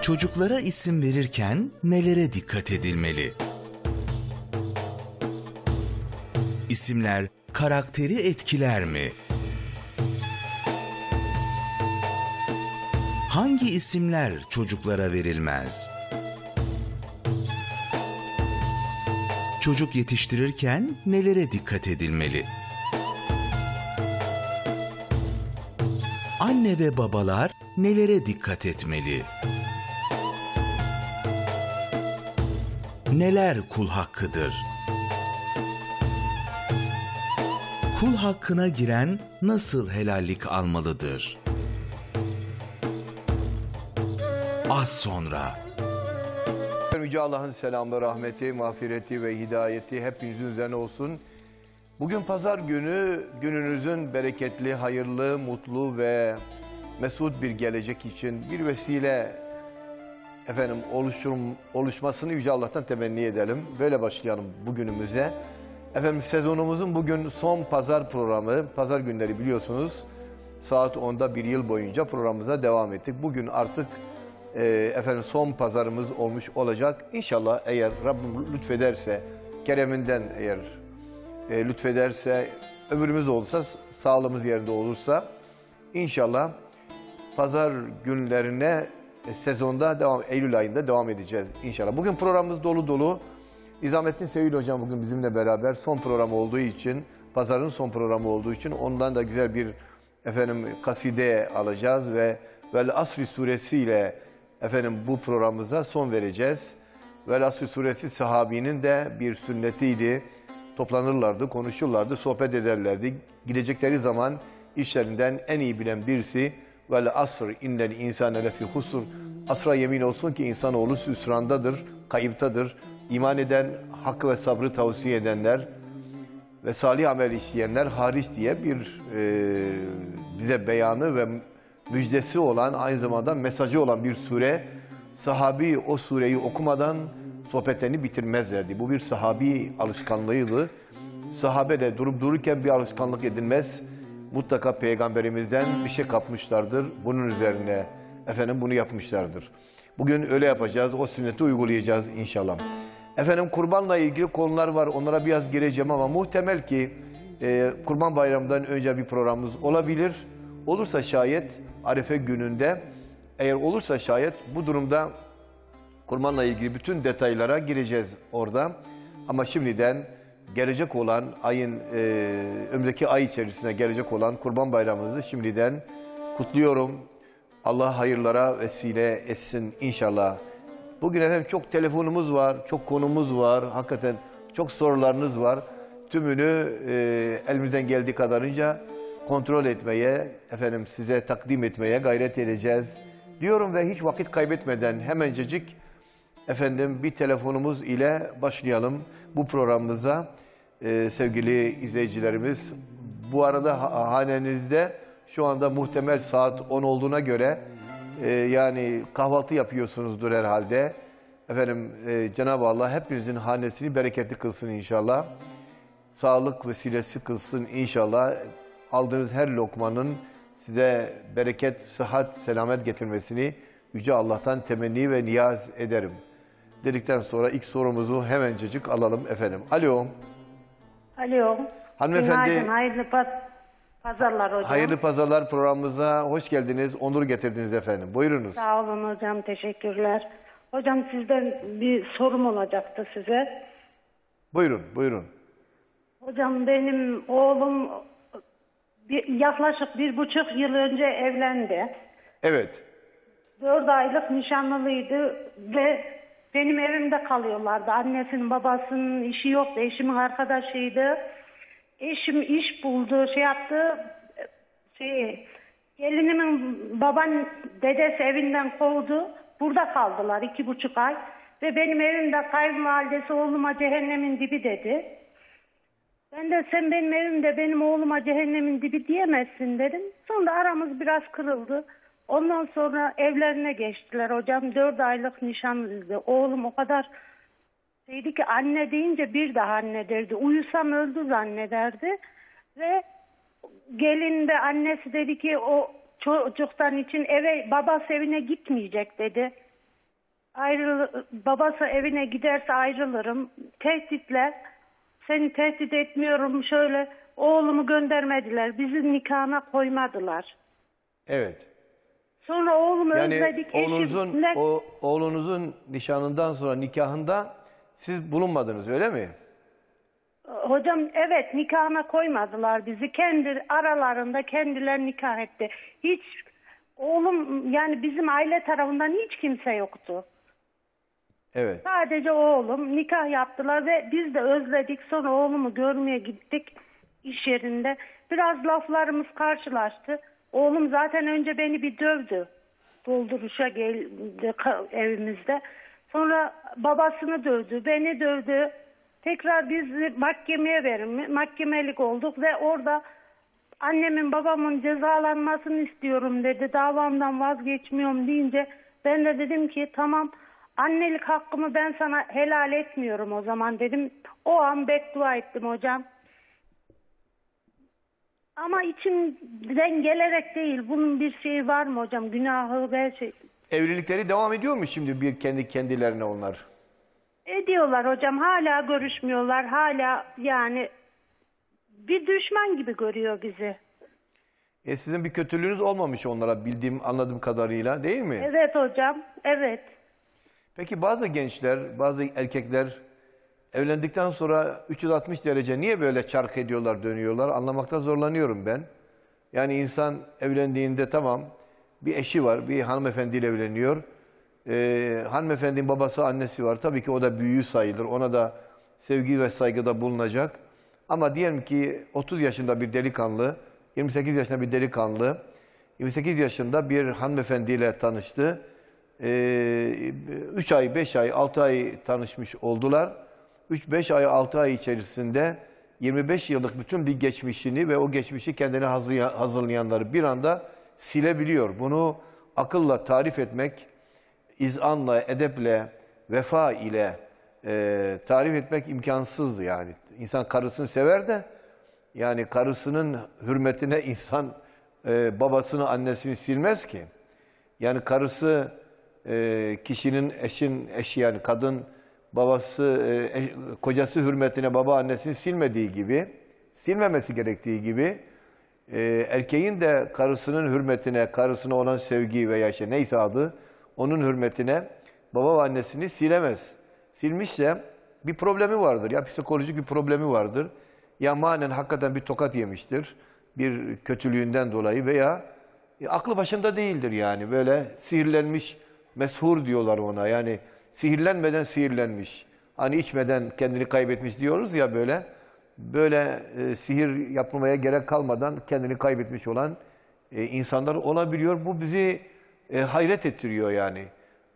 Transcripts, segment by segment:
Çocuklara isim verirken nelere dikkat edilmeli? İsimler karakteri etkiler mi? Hangi isimler çocuklara verilmez? Çocuk yetiştirirken nelere dikkat edilmeli? Anne ve babalar nelere dikkat etmeli? Neler kul hakkıdır? Kul hakkına giren nasıl helallik almalıdır? Az sonra. Yüce Allah'ın selamı, rahmeti, mağfireti ve hidayeti hepinizin üzerine olsun. Bugün pazar günü, gününüzün bereketli, hayırlı, mutlu ve mesut bir gelecek için bir vesile oluşmasını Yüce Allah'tan temenni edelim. Böyle başlayalım bugünümüze. Sezonumuzun bugün son pazar programı, pazar günleri biliyorsunuz. Saat 10'da bir yıl boyunca programımıza devam ettik. Bugün artık son pazarımız olmuş olacak. İnşallah eğer Rabbim lütfederse, kereminden eğer lütfederse, ömrümüz olursa, sağlığımız yerinde olursa inşallah pazar günlerine sezonda Eylül ayında devam edeceğiz inşallah. Bugün programımız dolu dolu. İzamettin Sevil Hocam bugün bizimle beraber son program olduğu için, pazarın son programı olduğu için ondan da güzel bir kaside alacağız ve Vel Asri suresiyle bu programımıza son vereceğiz. Vel Asri suresi sahabinin de bir sünnetiydi. Toplanırlardı, konuşurlardı, sohbet ederlerdi. Gidecekleri zaman işlerinden en iyi bilen birisi Vel Asr innel insane lefi husr. Asra yemin olsun ki insanoğlu hüsrandadır, kayıptadır. İman eden, hakkı ve sabrı tavsiye edenler ve salih amel işleyenler hariç diye bir bize beyanı ve müjdesi olan, aynı zamanda mesajı olan bir sure. Sahabi o sureyi okumadan sohbetlerini bitirmezlerdi. Bu bir sahabi alışkanlığıydı. Sahabe de durup dururken bir alışkanlık edinmez. Mutlaka peygamberimizden bir şey kapmışlardır. Bunun üzerine bunu yapmışlardır. Bugün öyle yapacağız. O sünneti uygulayacağız inşallah. Kurbanla ilgili konular var. Onlara biraz gireceğim ama muhtemel ki Kurban Bayramı'ndan önce bir programımız olabilir. Olursa şayet Arefe gününde, eğer olursa şayet bu durumda kurbanla ilgili bütün detaylara gireceğiz orada. Ama şimdiden gelecek olan ayın, önümüzdeki ay içerisinde gelecek olan Kurban Bayramımızı şimdiden kutluyorum. Allah hayırlara vesile etsin inşallah. Bugün çok telefonumuz var, çok konumuz var, hakikaten çok sorularınız var. Tümünü elimizden geldiği kadarınca kontrol etmeye, size takdim etmeye gayret edeceğiz diyorum ve hiç vakit kaybetmeden hemencecik bir telefonumuz ile başlayalım bu programımıza. Sevgili izleyicilerimiz, bu arada hanenizde şu anda muhtemel saat 10 olduğuna göre yani kahvaltı yapıyorsunuzdur herhalde. Cenab-ı Allah hepinizin hanesini bereketli kılsın inşallah. Sağlık vesilesi kılsın inşallah. Aldığınız her lokmanın size bereket, sıhhat, selamet getirmesini Yüce Allah'tan temenni ve niyaz ederim. Dedikten sonra ilk sorumuzu hemencecik alalım efendim. Alo. Alo. Hanımefendi. Günaydın, hayırlı pazarlar hocam. Hayırlı pazarlar programımıza hoş geldiniz. Onur getirdiniz efendim. Buyurunuz. Sağ olun hocam, teşekkürler. Hocam sizden bir sorum olacaktı size. Buyurun, buyurun. Hocam benim oğlum yaklaşık 1,5 yıl önce evlendi. Evet. 4 aylık nişanlılıydı ve benim evimde kalıyorlardı. Annesinin babasının işi yoktu. Eşimin arkadaşıydı. Eşim iş buldu, gelinimin dedesi evinden kovdu. Burada kaldılar 2,5 ay. Ve benim evimde kayınvalidesi oğluma cehennemin dibi dedi. Ben de sen benim evimde benim oğluma cehennemin dibi diyemezsin dedim. Sonra aramız biraz kırıldı. Ondan sonra evlerine geçtiler hocam. 4 aylık nişanlıydı. Oğlum o kadar şeydi ki anne deyince bir daha anne derdi. Uyusam öldü zannederdi. Ve gelin de annesi dedi ki o çocuktan için babası evine gitmeyecek dedi. babası evine giderse ayrılırım. Tehditle, seni tehdit etmiyorum, şöyle oğlumu göndermediler. Bizi nikahına koymadılar. Evet. Sonra oğlumu Yani özledik. oğlunuzun nişanından sonra nikahında siz bulunmadınız öyle mi? Hocam evet, nikahına koymadılar bizi. Kendi aralarında kendiler nikah etti. Hiç oğlum, yani bizim aile tarafından hiç kimse yoktu. Evet. Sadece oğlum, nikah yaptılar ve biz de özledik. Sonra oğlumu görmeye gittik iş yerinde. Biraz laflarımız karşılaştı. Oğlum zaten önce beni bir dövdü. Dolduruşa geldi evimizde. Sonra babasını dövdü, beni dövdü. Tekrar bizi mahkemeye mahkemelik olduk ve orada annemin babamın cezalanmasını istiyorum dedi. Davamdan vazgeçmiyorum deyince ben de dedim ki tamam, annelik hakkımı ben sana helal etmiyorum o zaman dedim. O an beddua ettim hocam. Ama içimden gelerek değil. Bunun bir şeyi var mı hocam? Günahı ve şey. Evlilikleri devam ediyor mu şimdi bir kendilerine onlar? Ediyorlar hocam. Hala görüşmüyorlar. Hala yani bir düşman gibi görüyor bizi. Sizin bir kötülüğünüz olmamış onlara anladığım kadarıyla değil mi? Evet hocam. Evet. Peki bazı gençler, bazı erkekler evlendikten sonra 360 derece niye böyle çark ediyorlar, dönüyorlar? Anlamakta zorlanıyorum ben. Yani insan evlendiğinde tamam bir eşi var, bir hanımefendiyle evleniyor. Hanımefendinin babası, annesi var. Tabii ki o da büyüğü sayılır. Ona da sevgi ve saygıda bulunacak. Ama diyelim ki 30 yaşında bir delikanlı, 28 yaşında bir delikanlı, 28 yaşında bir hanımefendiyle tanıştı. 3 ay, 5 ay, 6 ay tanışmış oldular. 3-5 ay, 6 ay içerisinde 25 yıllık bütün bir geçmişini ve o geçmişi kendine hazırlayanları bir anda silebiliyor. Bunu akılla tarif etmek, izanla, edeple, vefa ile tarif etmek imkansız yani. İnsan karısını sever de yani karısının hürmetine insan babasını, annesini silmez ki. Yani karısı kişinin eşi yani kadın babası, kocası hürmetine baba annesini silmediği gibi, silmemesi gerektiği gibi erkeğin de karısının hürmetine, karısına olan sevgi veya işte neyse adı, onun hürmetine baba ve annesini silemez. Silmişse bir problemi vardır ya psikolojik bir problemi vardır. Ya manen hakikaten bir tokat yemiştir bir kötülüğünden dolayı veya aklı başında değildir yani böyle sihirlenmiş, meshur diyorlar ona yani sihirlenmeden sihirlenmiş. Hani içmeden kendini kaybetmiş diyoruz ya böyle sihir yapmaya gerek kalmadan kendini kaybetmiş olan insanlar olabiliyor. Bu bizi hayret ettiriyor yani.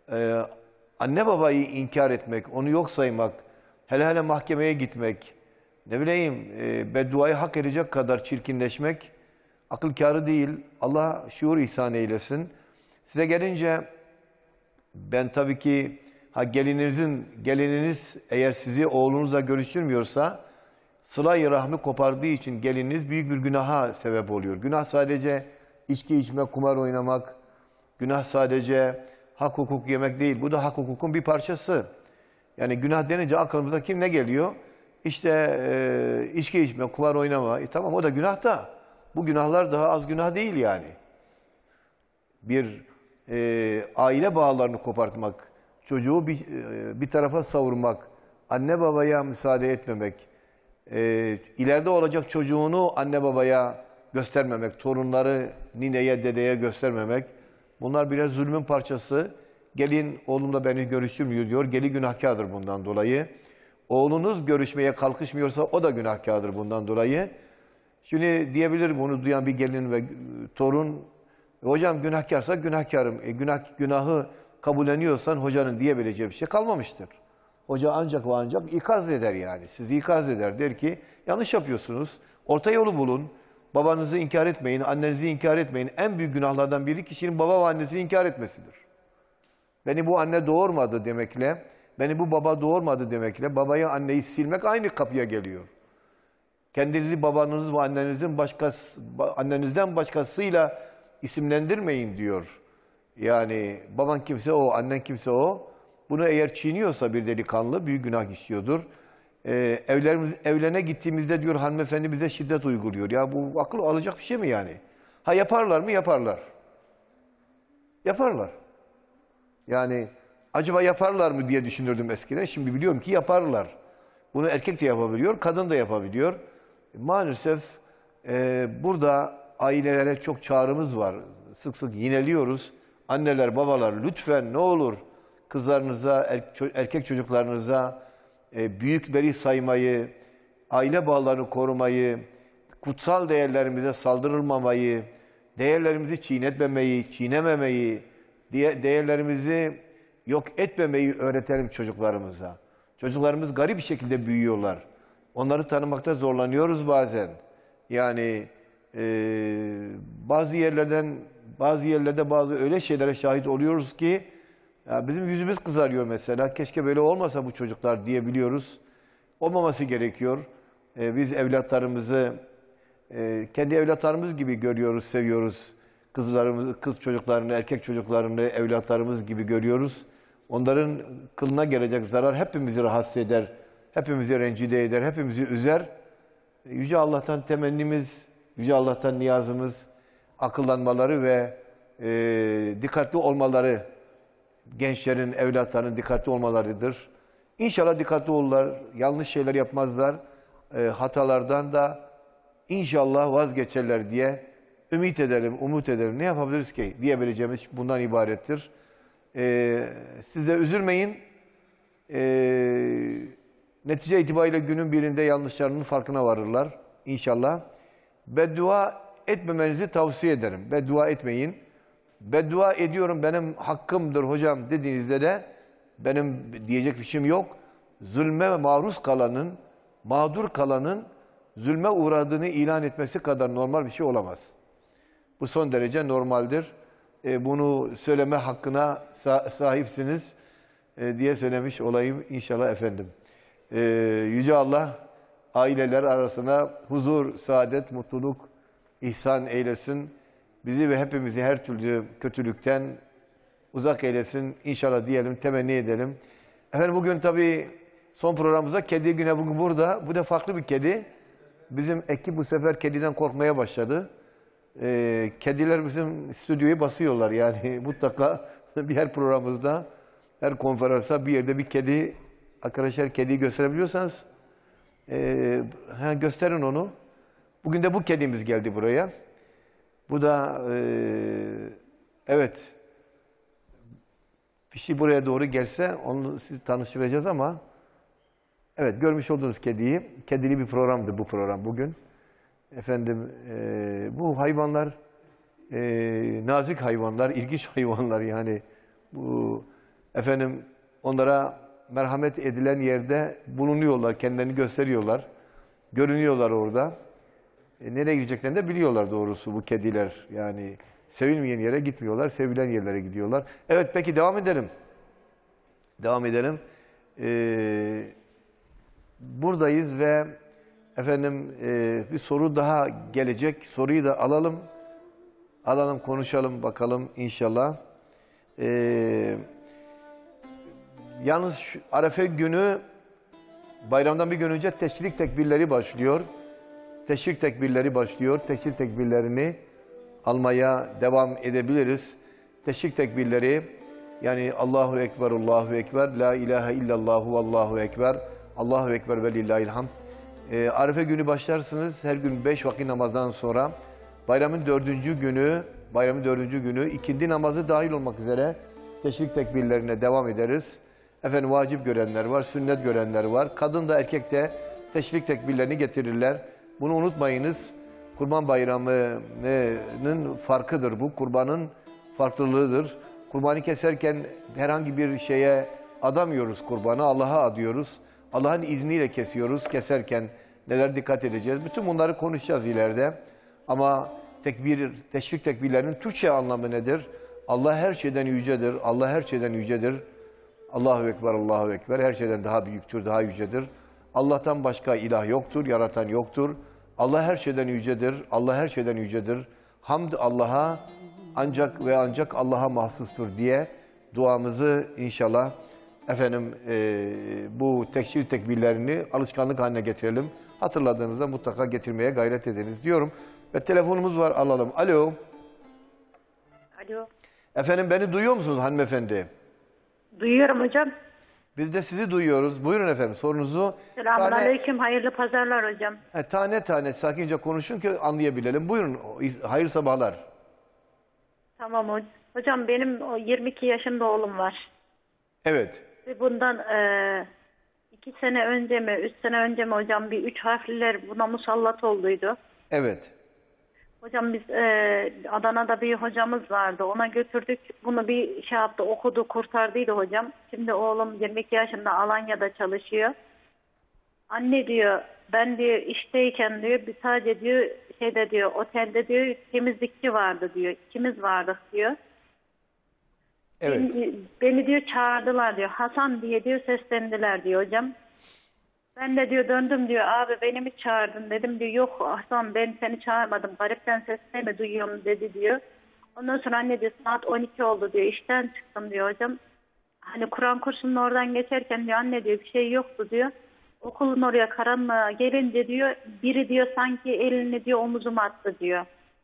Anne babayı inkar etmek, onu yok saymak, hele mahkemeye gitmek, ne bileyim bedduayı hak edecek kadar çirkinleşmek akıl kârı değil. Allah şuur ihsan eylesin. Size gelince ben tabii ki gelininiz eğer sizi oğlunuzla görüştürmüyorsa sıla-i rahmi kopardığı için gelininiz büyük bir günaha sebep oluyor. Günah sadece içki içmek, kumar oynamak, günah sadece hak hukuk yemek değil. Bu da hak hukukun bir parçası. Yani günah denince aklımıza ne geliyor? İşte içki içme, kumar oynama. Tamam o da günah da. Bu günahlar daha az günah değil yani. Bir aile bağlarını kopartmak, çocuğu bir tarafa savurmak, anne babaya müsaade etmemek, ileride olacak çocuğunu anne babaya göstermemek, torunları nineye, dedeye göstermemek. Bunlar birer zulmün parçası. Gelin oğlumla beni görüştürmüyor diyor. Gelin günahkardır bundan dolayı. Oğlunuz görüşmeye kalkışmıyorsa o da günahkardır bundan dolayı. Şimdi diyebilir bunu duyan bir gelin ve torun, hocam günahkarsa günahkarım. Günahı kabulleniyorsan hocanın diyebileceği bir şey kalmamıştır. Hoca ancak ve ancak ikaz eder yani. Sizi ikaz eder. Der ki yanlış yapıyorsunuz. Orta yolu bulun. Babanızı inkar etmeyin, annenizi inkar etmeyin. En büyük günahlardan biri kişinin baba ve annesini inkar etmesidir. Beni bu anne doğurmadı demekle, beni bu baba doğurmadı demekle babayı anneyi silmek aynı kapıya geliyor. Kendinizi babanız ve annenizden başkasıyla isimlendirmeyin diyor. Yani baban kimse o, annen kimse o. Bunu eğer çiğniyorsa bir delikanlı büyük günah işliyordur. Evlerine gittiğimizde diyor hanımefendi bize şiddet uyguluyor. Ya bu akıl alacak bir şey mi yani? Ha yaparlar mı? Yaparlar. Yaparlar. Yani acaba yaparlar mı diye düşünürdüm eskiden. Şimdi biliyorum ki yaparlar. Bunu erkek de yapabiliyor, kadın da yapabiliyor. Maalesef burada ailelere çok çağrımız var. Sık sık yineliyoruz. Anneler, babalar lütfen ne olur kızlarınıza, erkek çocuklarınıza büyükleri saymayı, aile bağlarını korumayı, kutsal değerlerimize saldırılmamayı, değerlerimizi çiğnetmemeyi, çiğnememeyi, değerlerimizi yok etmemeyi öğretelim çocuklarımıza. Çocuklarımız garip bir şekilde büyüyorlar. Onları tanımakta zorlanıyoruz bazen. Yani bazı yerlerde bazı öyle şeylere şahit oluyoruz ki ya bizim yüzümüz kızarıyor mesela. Keşke böyle olmasa bu çocuklar diyebiliyoruz. Olmaması gerekiyor. Biz evlatlarımızı kendi evlatlarımız gibi görüyoruz, seviyoruz. Kız çocuklarını, erkek çocuklarını evlatlarımız gibi görüyoruz. Onların kılına gelecek zarar hepimizi rahatsız eder, hepimizi rencide eder, hepimizi üzer. Yüce Allah'tan temennimiz, Yüce Allah'tan niyazımız, akıllanmaları ve dikkatli olmaları, gençlerin, evlatlarının dikkatli olmalarıdır. İnşallah dikkatli olurlar, yanlış şeyler yapmazlar, hatalardan da inşallah vazgeçerler diye ümit edelim, umut edelim. Ne yapabiliriz ki diyebileceğimiz bundan ibarettir. Siz de üzülmeyin. Netice itibariyle günün birinde yanlışlarının farkına varırlar inşallah. Beddua etmemenizi tavsiye ederim. Beddua etmeyin. Beddua ediyorum benim hakkımdır hocam dediğinizde de benim diyecek bir şeyim yok. Zulme maruz kalanın, mağdur kalanın zulme uğradığını ilan etmesi kadar normal bir şey olamaz. Bu son derece normaldir. Bunu söyleme hakkına sahipsiniz diye söylemiş olayım inşallah efendim. Yüce Allah aileler arasına huzur, saadet, mutluluk ihsan eylesin. Bizi ve hepimizi her türlü kötülükten uzak eylesin inşallah diyelim, temenni edelim. Efendim bugün tabii son programımızda kedi güne bugün burada. Bu da farklı bir kedi. Bizim ekip bu sefer kediden korkmaya başladı. Kediler bizim stüdyoyu basıyorlar yani mutlaka bir her programımızda, her konferansta bir yerde bir kedi, arkadaşlar kediyi gösterebiliyorsanız gösterin onu. Bugün de bu kedimiz geldi buraya. Bu da evet bir şey buraya doğru gelse onu siz tanıştıracağız ama evet görmüş olduğunuz kediyi, kedili bir programdı bu program bugün. Efendim bu hayvanlar nazik hayvanlar, ilginç hayvanlar yani bu efendim onlara merhamet edilen yerde bulunuyorlar, kendilerini gösteriyorlar, görünüyorlar orada. Nereye gideceklerini de biliyorlar doğrusu bu kediler. Yani sevilmeyen yere gitmiyorlar, sevilen yerlere gidiyorlar. Evet peki devam edelim. Devam edelim. Buradayız ve efendim bir soru daha gelecek. Soruyu da alalım. Alalım, konuşalım bakalım inşallah. Yalnız Arefe günü bayramdan bir gün önce teşrik tekbirleri başlıyor. Teşrik tekbirleri başlıyor. Teşrik tekbirlerini almaya devam edebiliriz. Teşrik tekbirleri yani Allahu Ekber, Allahu Ekber, La ilahe illallahu, Allahu Ekber, Allahu Ekber ve lillahilhamd. Arefe günü başlarsınız. Her gün 5 vakit namazdan sonra bayramın 4. günü ikindi namazı dahil olmak üzere teşrik tekbirlerine devam ederiz. Efendim vacip görenler var, sünnet görenler var. Kadın da erkek de teşrik tekbirlerini getirirler. Bunu unutmayınız. Kurban Bayramı'nın farkıdır bu. Kurbanın farklılığıdır. Kurbanı keserken herhangi bir şeye adamıyoruz kurbanı. Allah'a adıyoruz. Allah'ın izniyle kesiyoruz. Keserken neler dikkat edeceğiz? Bütün bunları konuşacağız ileride. Ama teşrik tekbirlerinin Türkçe anlamı nedir? Allah her şeyden yücedir. Allah her şeyden yücedir. Allahu Ekber, Allahu Ekber. Her şeyden daha büyüktür, daha yücedir. Allah'tan başka ilah yoktur, yaratan yoktur. Allah her şeyden yücedir. Allah her şeyden yücedir. Hamd Allah'a ancak ve ancak Allah'a mahsustur diye duamızı inşallah efendim bu tekşir tekbirlerini alışkanlık haline getirelim. Hatırladığınızda mutlaka getirmeye gayret ediniz diyorum. Ve telefonumuz var, alalım. Alo. Alo. Efendim beni duyuyor musunuz hanımefendi? Duyuyorum hocam. Biz de sizi duyuyoruz. Buyurun efendim sorunuzu. Selamünaleyküm. Hayırlı pazarlar hocam. Tane tane sakince konuşun ki anlayabilelim. Buyurun, hayırlı sabahlar. Tamam hocam. Benim 22 yaşında oğlum var. Evet. Ve bundan 2 sene önce mi 3 sene önce mi hocam bir 3 harfliler buna musallat olduydu. Evet. Hocam biz Adana'da bir hocamız vardı. Ona götürdük. Bunu bir şey yaptı, okudu, kurtardıydı hocam. Şimdi oğlum 22 yaşında Alanya'da çalışıyor. Anne diyor, ben diyor işteyken diyor bir sadece diyor şeyde diyor otelde diyor temizlikçi vardı diyor. İkimiz vardık diyor. Evet. Beni diyor çağırdılar diyor. Hasan diye diyor seslendiler diyor hocam. Ben de diyor döndüm diyor abi beni mi çağırdın dedim diyor. Yok Hasan ben seni çağırmadım. Garipten sesini mi duyuyorum dedi diyor. Ondan sonra anne diyor saat 12 oldu diyor. İşten çıktım diyor hocam. Hani Kur'an kursunun oradan geçerken diyor anne diyor bir şey yoktu diyor. Okulun oraya karanlığa gelince diyor biri diyor sanki elini diyor omuzuma attı diyor.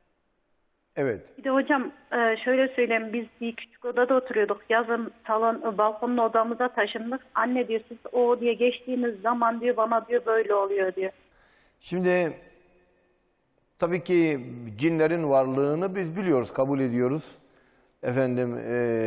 Evet. Bir de hocam şöyle söyleyeyim biz bir küçük odada oturuyorduk. Yazın salon balkonlu odamıza taşındık. Anne diyor siz o diye geçtiğiniz zaman diyor bana diyor böyle oluyor diyor. Şimdi tabii ki cinlerin varlığını biz biliyoruz, kabul ediyoruz. Efendim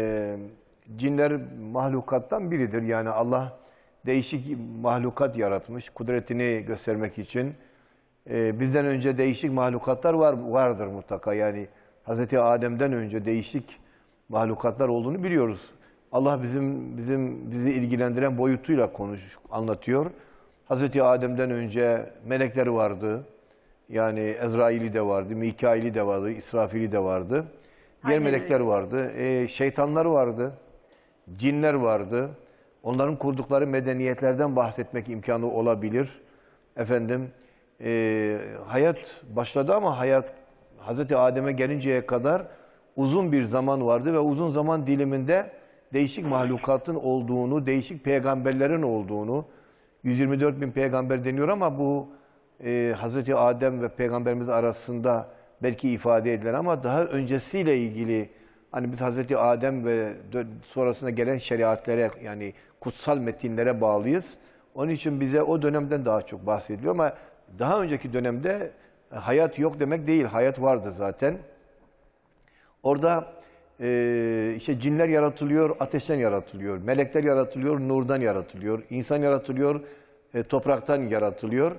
cinler mahlukattan biridir. Yani Allah değişik mahlukat yaratmış kudretini göstermek için. Bizden önce değişik mahlukatlar vardır mutlaka. Yani Hz. Adem'den önce değişik mahlukatlar olduğunu biliyoruz. Allah bizi ilgilendiren boyutuyla anlatıyor. Hz. Adem'den önce melekler vardı. Yani Ezrail'i de vardı, Mikail'i de vardı, İsrafil'i de vardı. Diğer melekler vardı. Şeytanlar vardı. Cinler vardı. Onların kurdukları medeniyetlerden bahsetmek imkanı olabilir. Efendim, hayat başladı ama hayat Hz. Adem'e gelinceye kadar uzun bir zaman vardı ve uzun zaman diliminde değişik mahlukatın olduğunu, değişik peygamberlerin olduğunu, 124 bin peygamber deniyor ama bu Hz. Adem ve peygamberimiz arasında belki ifade edilen ama daha öncesiyle ilgili hani biz Hz. Adem ve sonrasında gelen şeriatlere yani kutsal metinlere bağlıyız. Onun için bize o dönemden daha çok bahsediliyor ama daha önceki dönemde hayat yok demek değil, hayat vardı zaten. Orada işte cinler yaratılıyor, ateşten yaratılıyor, melekler yaratılıyor, nurdan yaratılıyor, insan yaratılıyor, topraktan yaratılıyor.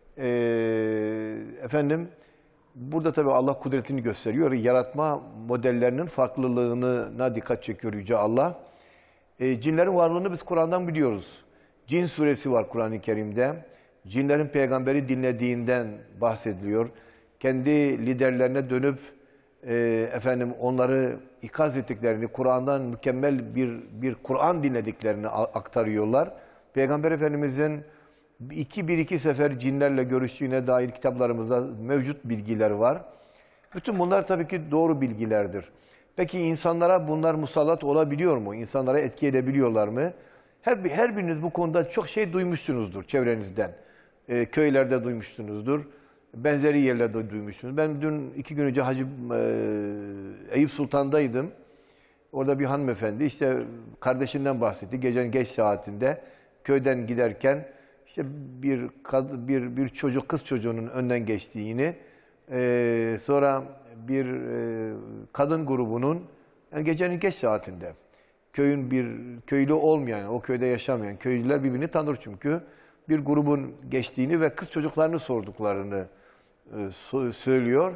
Efendim, burada tabii Allah kudretini gösteriyor, yaratma modellerinin farklılığına dikkat çekiyor Yüce Allah. Cinlerin varlığını biz Kur'an'dan biliyoruz. Cin suresi var Kur'an-ı Kerim'de. Cinlerin peygamberi dinlediğinden bahsediliyor. Kendi liderlerine dönüp efendim onları ikaz ettiklerini, Kur'an'dan mükemmel bir Kur'an dinlediklerini aktarıyorlar. Peygamber Efendimiz'in bir iki sefer cinlerle görüştüğüne dair kitaplarımızda mevcut bilgiler var. Bütün bunlar tabii ki doğru bilgilerdir. Peki insanlara bunlar musallat olabiliyor mu? İnsanlara etki edebiliyorlar mı? Her biriniz bu konuda çok şey duymuşsunuzdur çevrenizden. Köylerde duymuşsunuzdur. Benzeri yerlerde duymuşsunuz. Ben dün 2 gün önce Eyüp Sultan'daydım. Orada bir hanımefendi işte kardeşinden bahsetti. Gecenin geç saatinde köyden giderken işte bir çocuk, kız çocuğunun önden geçtiğini, sonra bir kadın grubunun yani gecenin geç saatinde köyün bir köylü olmayan, o köyde yaşamayan köylüler birbirini tanır çünkü bir grubun geçtiğini ve kız çocuklarını sorduklarını söylüyor.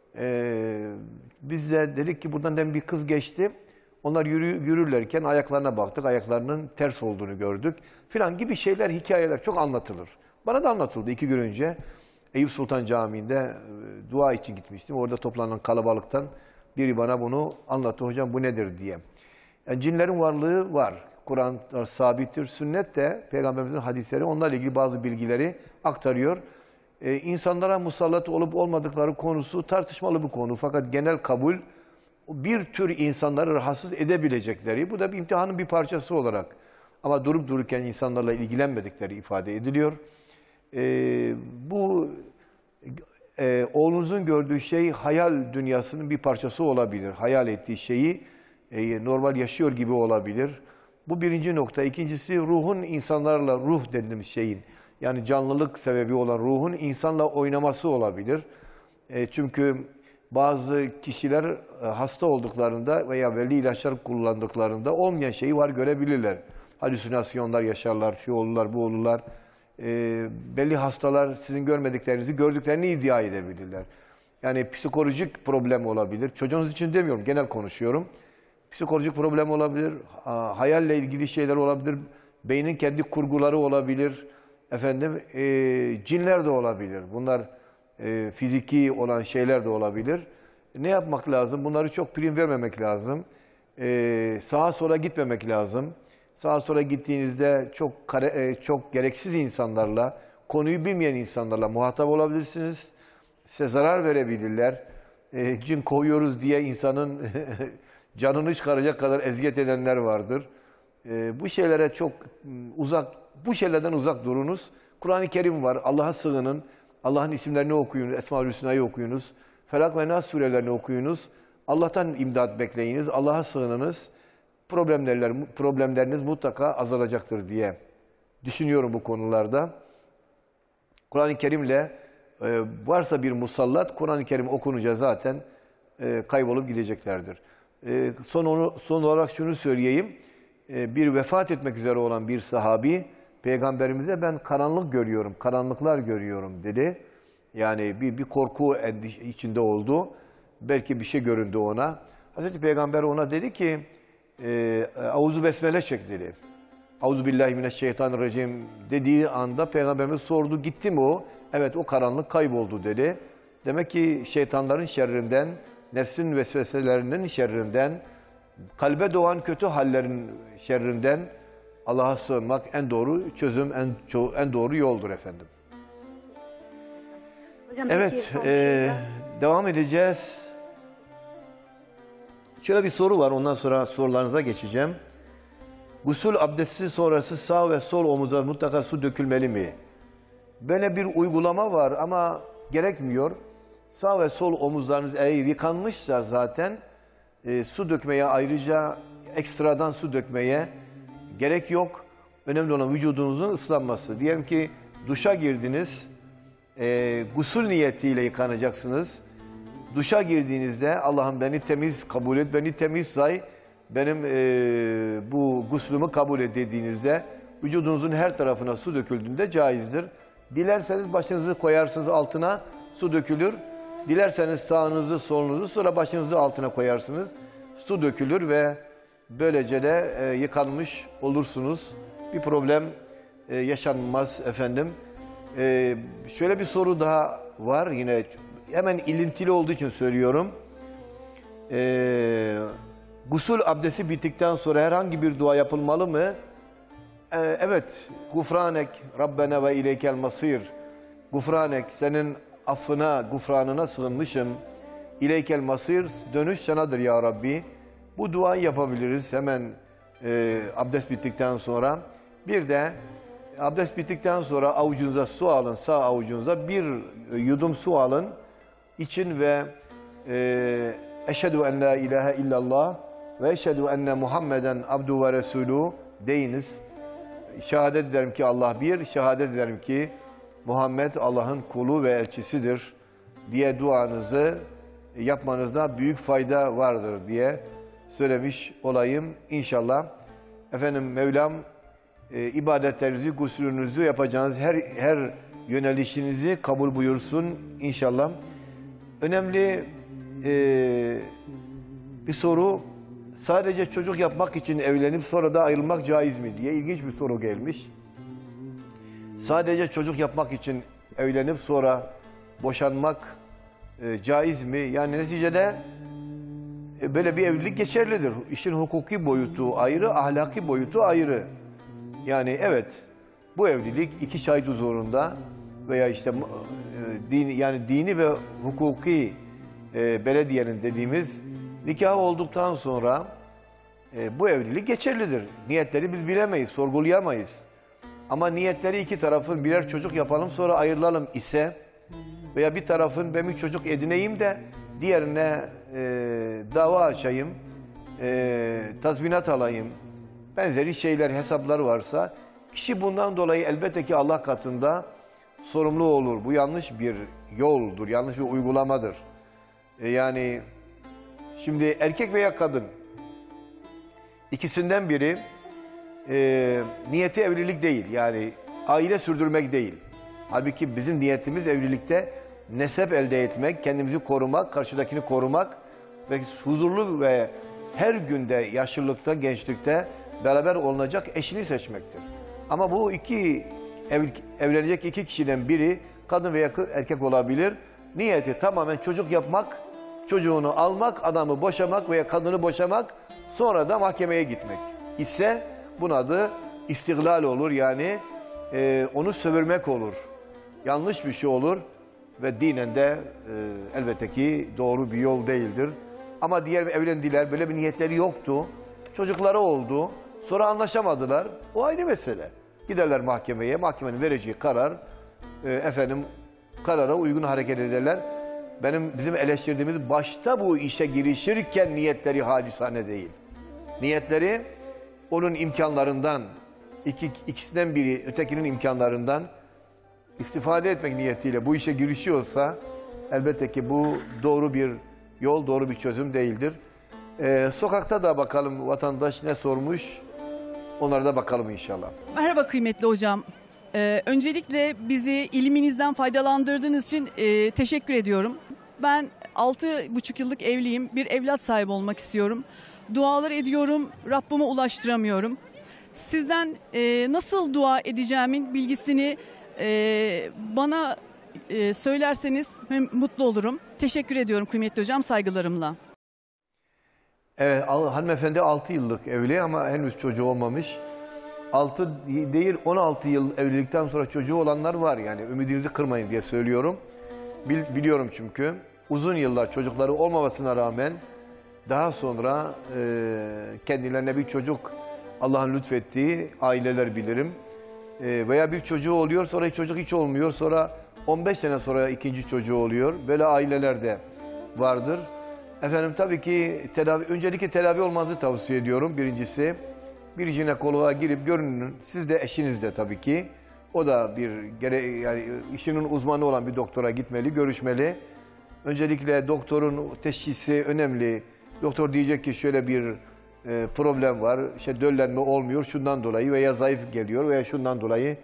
Biz de dedik ki buradan bir kız geçti. Onlar yürürlerken ayaklarına baktık. Ayaklarının ters olduğunu gördük. Filan gibi şeyler, hikayeler çok anlatılır. Bana da anlatıldı 2 gün önce. Eyüp Sultan Camii'nde dua için gitmiştim. Orada toplanan kalabalıktan biri bana bunu anlattı. Hocam bu nedir diye. Yani cinlerin varlığı var. Kur'an sabittir. Sünnet de Peygamberimizin hadisleri onlarla ilgili bazı bilgileri aktarıyor. İnsanlara musallat olup olmadıkları konusu tartışmalı bir konu. Fakat genel kabul bir tür insanları rahatsız edebilecekleri, bu da bir imtihanın bir parçası olarak Ama durup dururken insanlarla ilgilenmedikleri ifade ediliyor. Bu oğlunuzun gördüğü şey hayal dünyasının bir parçası olabilir. Hayal ettiği şeyi normal yaşıyor gibi olabilir. Bu birinci nokta. İkincisi ruhun insanlarla, ruh dediğimiz şeyin, yani canlılık sebebi olan ruhun insanla oynaması olabilir. Çünkü bazı kişiler hasta olduklarında veya belli ilaçlar kullandıklarında olmayan şeyi var görebilirler. Halüsinasyonlar yaşarlar, şu olurlar, bu olurlar. Belli hastalar sizin görmediklerinizi gördüklerini iddia edebilirler. Yani psikolojik problem olabilir. Çocuğunuz için demiyorum, genel konuşuyorum. Psikolojik problem olabilir, hayalle ilgili şeyler olabilir, beynin kendi kurguları olabilir, cinler de olabilir. Bunlar fiziki olan şeyler de olabilir. Ne yapmak lazım? Bunları çok prim vermemek lazım. Sağa sola gitmemek lazım. Sağa sola gittiğinizde çok gereksiz insanlarla, konuyu bilmeyen insanlarla muhatap olabilirsiniz. Size zarar verebilirler. Cin kovuyoruz diye insanın canını çıkaracak kadar eziyet edenler vardır. Bu şeylere çok bu şeylerden uzak durunuz. Kur'an-ı Kerim var. Allah'a sığının. Allah'ın isimlerini okuyunuz. Esma-ül Hüsna'yı okuyunuz. Felak ve Nas surelerini okuyunuz. Allah'tan imdat bekleyiniz. Allah'a sığınınız. Problemleriniz mutlaka azalacaktır diye düşünüyorum bu konularda. Kur'an-ı Kerim'le varsa bir musallat, Kur'an-ı Kerim okununca zaten kaybolup gideceklerdir. Son olarak şunu söyleyeyim. Bir vefat etmek üzere olan bir sahabi, Peygamberimize ben karanlık görüyorum, karanlıklar görüyorum dedi. Yani bir korku içinde oldu. Belki bir şey göründü ona. Hazreti Peygamber ona dedi ki, Auzu besmele çek dedi. Auzu billahi mineşşeytanirracim dediği anda Peygamberimiz sordu, gitti mi o? Evet, o karanlık kayboldu dedi. Demek ki şeytanların şerrinden, nefsin vesveselerinin şerrinden, kalbe doğan kötü hallerin şerrinden Allah'a sığınmak en doğru çözüm, en doğru yoldur efendim. Hocam, evet, devam edeceğiz. Şöyle bir soru var, ondan sonra sorularınıza geçeceğim. Gusül abdesti sonrası sağ ve sol omuza mutlaka su dökülmeli mi? Böyle bir uygulama var ama gerekmiyor. Sağ ve sol omuzlarınız eğer yıkanmışsa zaten su dökmeye, ayrıca ekstradan su dökmeye gerek yok. Önemli olan vücudunuzun ıslanması. Diyelim ki duşa girdiniz, gusül niyetiyle yıkanacaksınız. Duşa girdiğinizde Allah'ım beni temiz kabul et, beni temiz say, benim bu guslümü kabul et dediğinizde vücudunuzun her tarafına su döküldüğünde caizdir. Dilerseniz başınızı koyarsınız altına, su dökülür. Dilerseniz sağınızı, solunuzu, sonra başınızı altına koyarsınız. Su dökülür ve böylece de yıkanmış olursunuz. Bir problem yaşanmaz efendim. Şöyle bir soru daha var, yine hemen ilintili olduğu için söylüyorum. Gusül abdesti bittikten sonra herhangi bir dua yapılmalı mı? Evet. Gufranek Rabbena ve ileykel masir. Gufranek, senin affına, gufranına sığınmışım. İleykel masir, dönüş sanadır ya Rabbi. Bu duayı yapabiliriz hemen abdest bittikten sonra. Bir de abdest bittikten sonra avucunuza su alın, sağ avucunuza bir yudum su alın. İçin ve eşhedü en la ilahe illallah ve eşhedü enne Muhammeden abdu ve resulü deyiniz. Şehadet ederim ki Allah bir, şehadet ederim ki Muhammed Allah'ın kulu ve elçisidir diye duanızı yapmanızda büyük fayda vardır diye söylemiş olayım inşallah. Efendim Mevlam ibadetlerinizi, gusülünüzü yapacağınız her yönelişinizi kabul buyursun inşallah. Önemli bir soru, sadece çocuk yapmak için evlenip sonra da ayrılmak caiz mi diye ilginç bir soru gelmiş. Sadece çocuk yapmak için evlenip sonra boşanmak caiz mi? Yani neticede böyle bir evlilik geçerlidir. İşin hukuki boyutu ayrı, ahlaki boyutu ayrı. Yani evet, bu evlilik iki şahit huzurunda veya işte dini ve hukuki belediyenin dediğimiz nikah olduktan sonra bu evlilik geçerlidir. Niyetleri biz bilemeyiz, sorgulayamayız. Ama niyetleri iki tarafın birer çocuk yapalım sonra ayrılalım ise veya bir tarafın ben bir çocuk edineyim de diğerine dava açayım, tazminat alayım, benzeri şeyler, hesaplar varsa kişi bundan dolayı elbette ki Allah katında sorumlu olur. Bu yanlış bir yoldur, yanlış bir uygulamadır. Yani şimdi erkek veya kadın ikisinden biri niyeti evlilik değil, yani aile sürdürmek değil. Halbuki bizim niyetimiz evlilikte nesep elde etmek, kendimizi korumak, karşıdakini korumak ve huzurlu ve her günde yaşlılıkta, gençlikte beraber olunacak eşini seçmektir. Ama bu evlenecek iki kişiden biri kadın veya erkek olabilir. Niyeti tamamen çocuk yapmak, çocuğunu almak, adamı boşamak veya kadını boşamak, sonra da mahkemeye gitmek ise bunun adı istihlal olur, yani onu sömürmek olur. Yanlış bir şey olur ve dinen de elbette ki doğru bir yol değildir. Ama diğer evlendiler, böyle bir niyetleri yoktu, çocukları oldu, sonra anlaşamadılar, o ayrı mesele. Giderler mahkemeye, mahkemenin vereceği karar, karara uygun hareket ederler. Bizim eleştirdiğimiz başta bu işe girişirken niyetleri hacizane değil. Niyetleri onun imkanlarından, ikisinden biri ötekinin imkanlarından istifade etmek niyetiyle bu işe girişiyorsa elbette ki bu doğru bir yol, doğru bir çözüm değildir. Sokakta da bakalım vatandaş ne sormuş, onlara da bakalım inşallah. Merhaba kıymetli hocam. Öncelikle bizi ilminizden faydalandırdığınız için teşekkür ediyorum. Ben 6,5 yıllık evliyim. Bir evlat sahibi olmak istiyorum. Dualar ediyorum, Rabbime ulaştıramıyorum. Sizden nasıl dua edeceğimin bilgisini bana söylerseniz mutlu olurum. Teşekkür ediyorum kıymetli hocam, saygılarımla. Evet, hanımefendi 6 yıllık evli ama henüz çocuğu olmamış. 6 değil 16 yıl evlilikten sonra çocuğu olanlar var, yani ümidinizi kırmayın diye söylüyorum. Biliyorum çünkü uzun yıllar çocukları olmamasına rağmen daha sonra kendilerine bir çocuk Allah'ın lütfettiği aileler bilirim. Veya bir çocuğu oluyor, sonra çocuk hiç olmuyor, sonra 15 sene sonra ikinci çocuğu oluyor. Böyle aileler de vardır. Efendim tabii ki öncelikle tedavi olmanızı tavsiye ediyorum. Birincisi bir jinekoloğa girip görünün. Siz de eşiniz de tabii ki. O da yani işinin uzmanı olan bir doktora gitmeli, görüşmeli. Öncelikle doktorun teşhisi önemli. Doktor diyecek ki şöyle bir problem var, döllenme olmuyor şundan dolayı veya zayıf geliyor veya şundan dolayı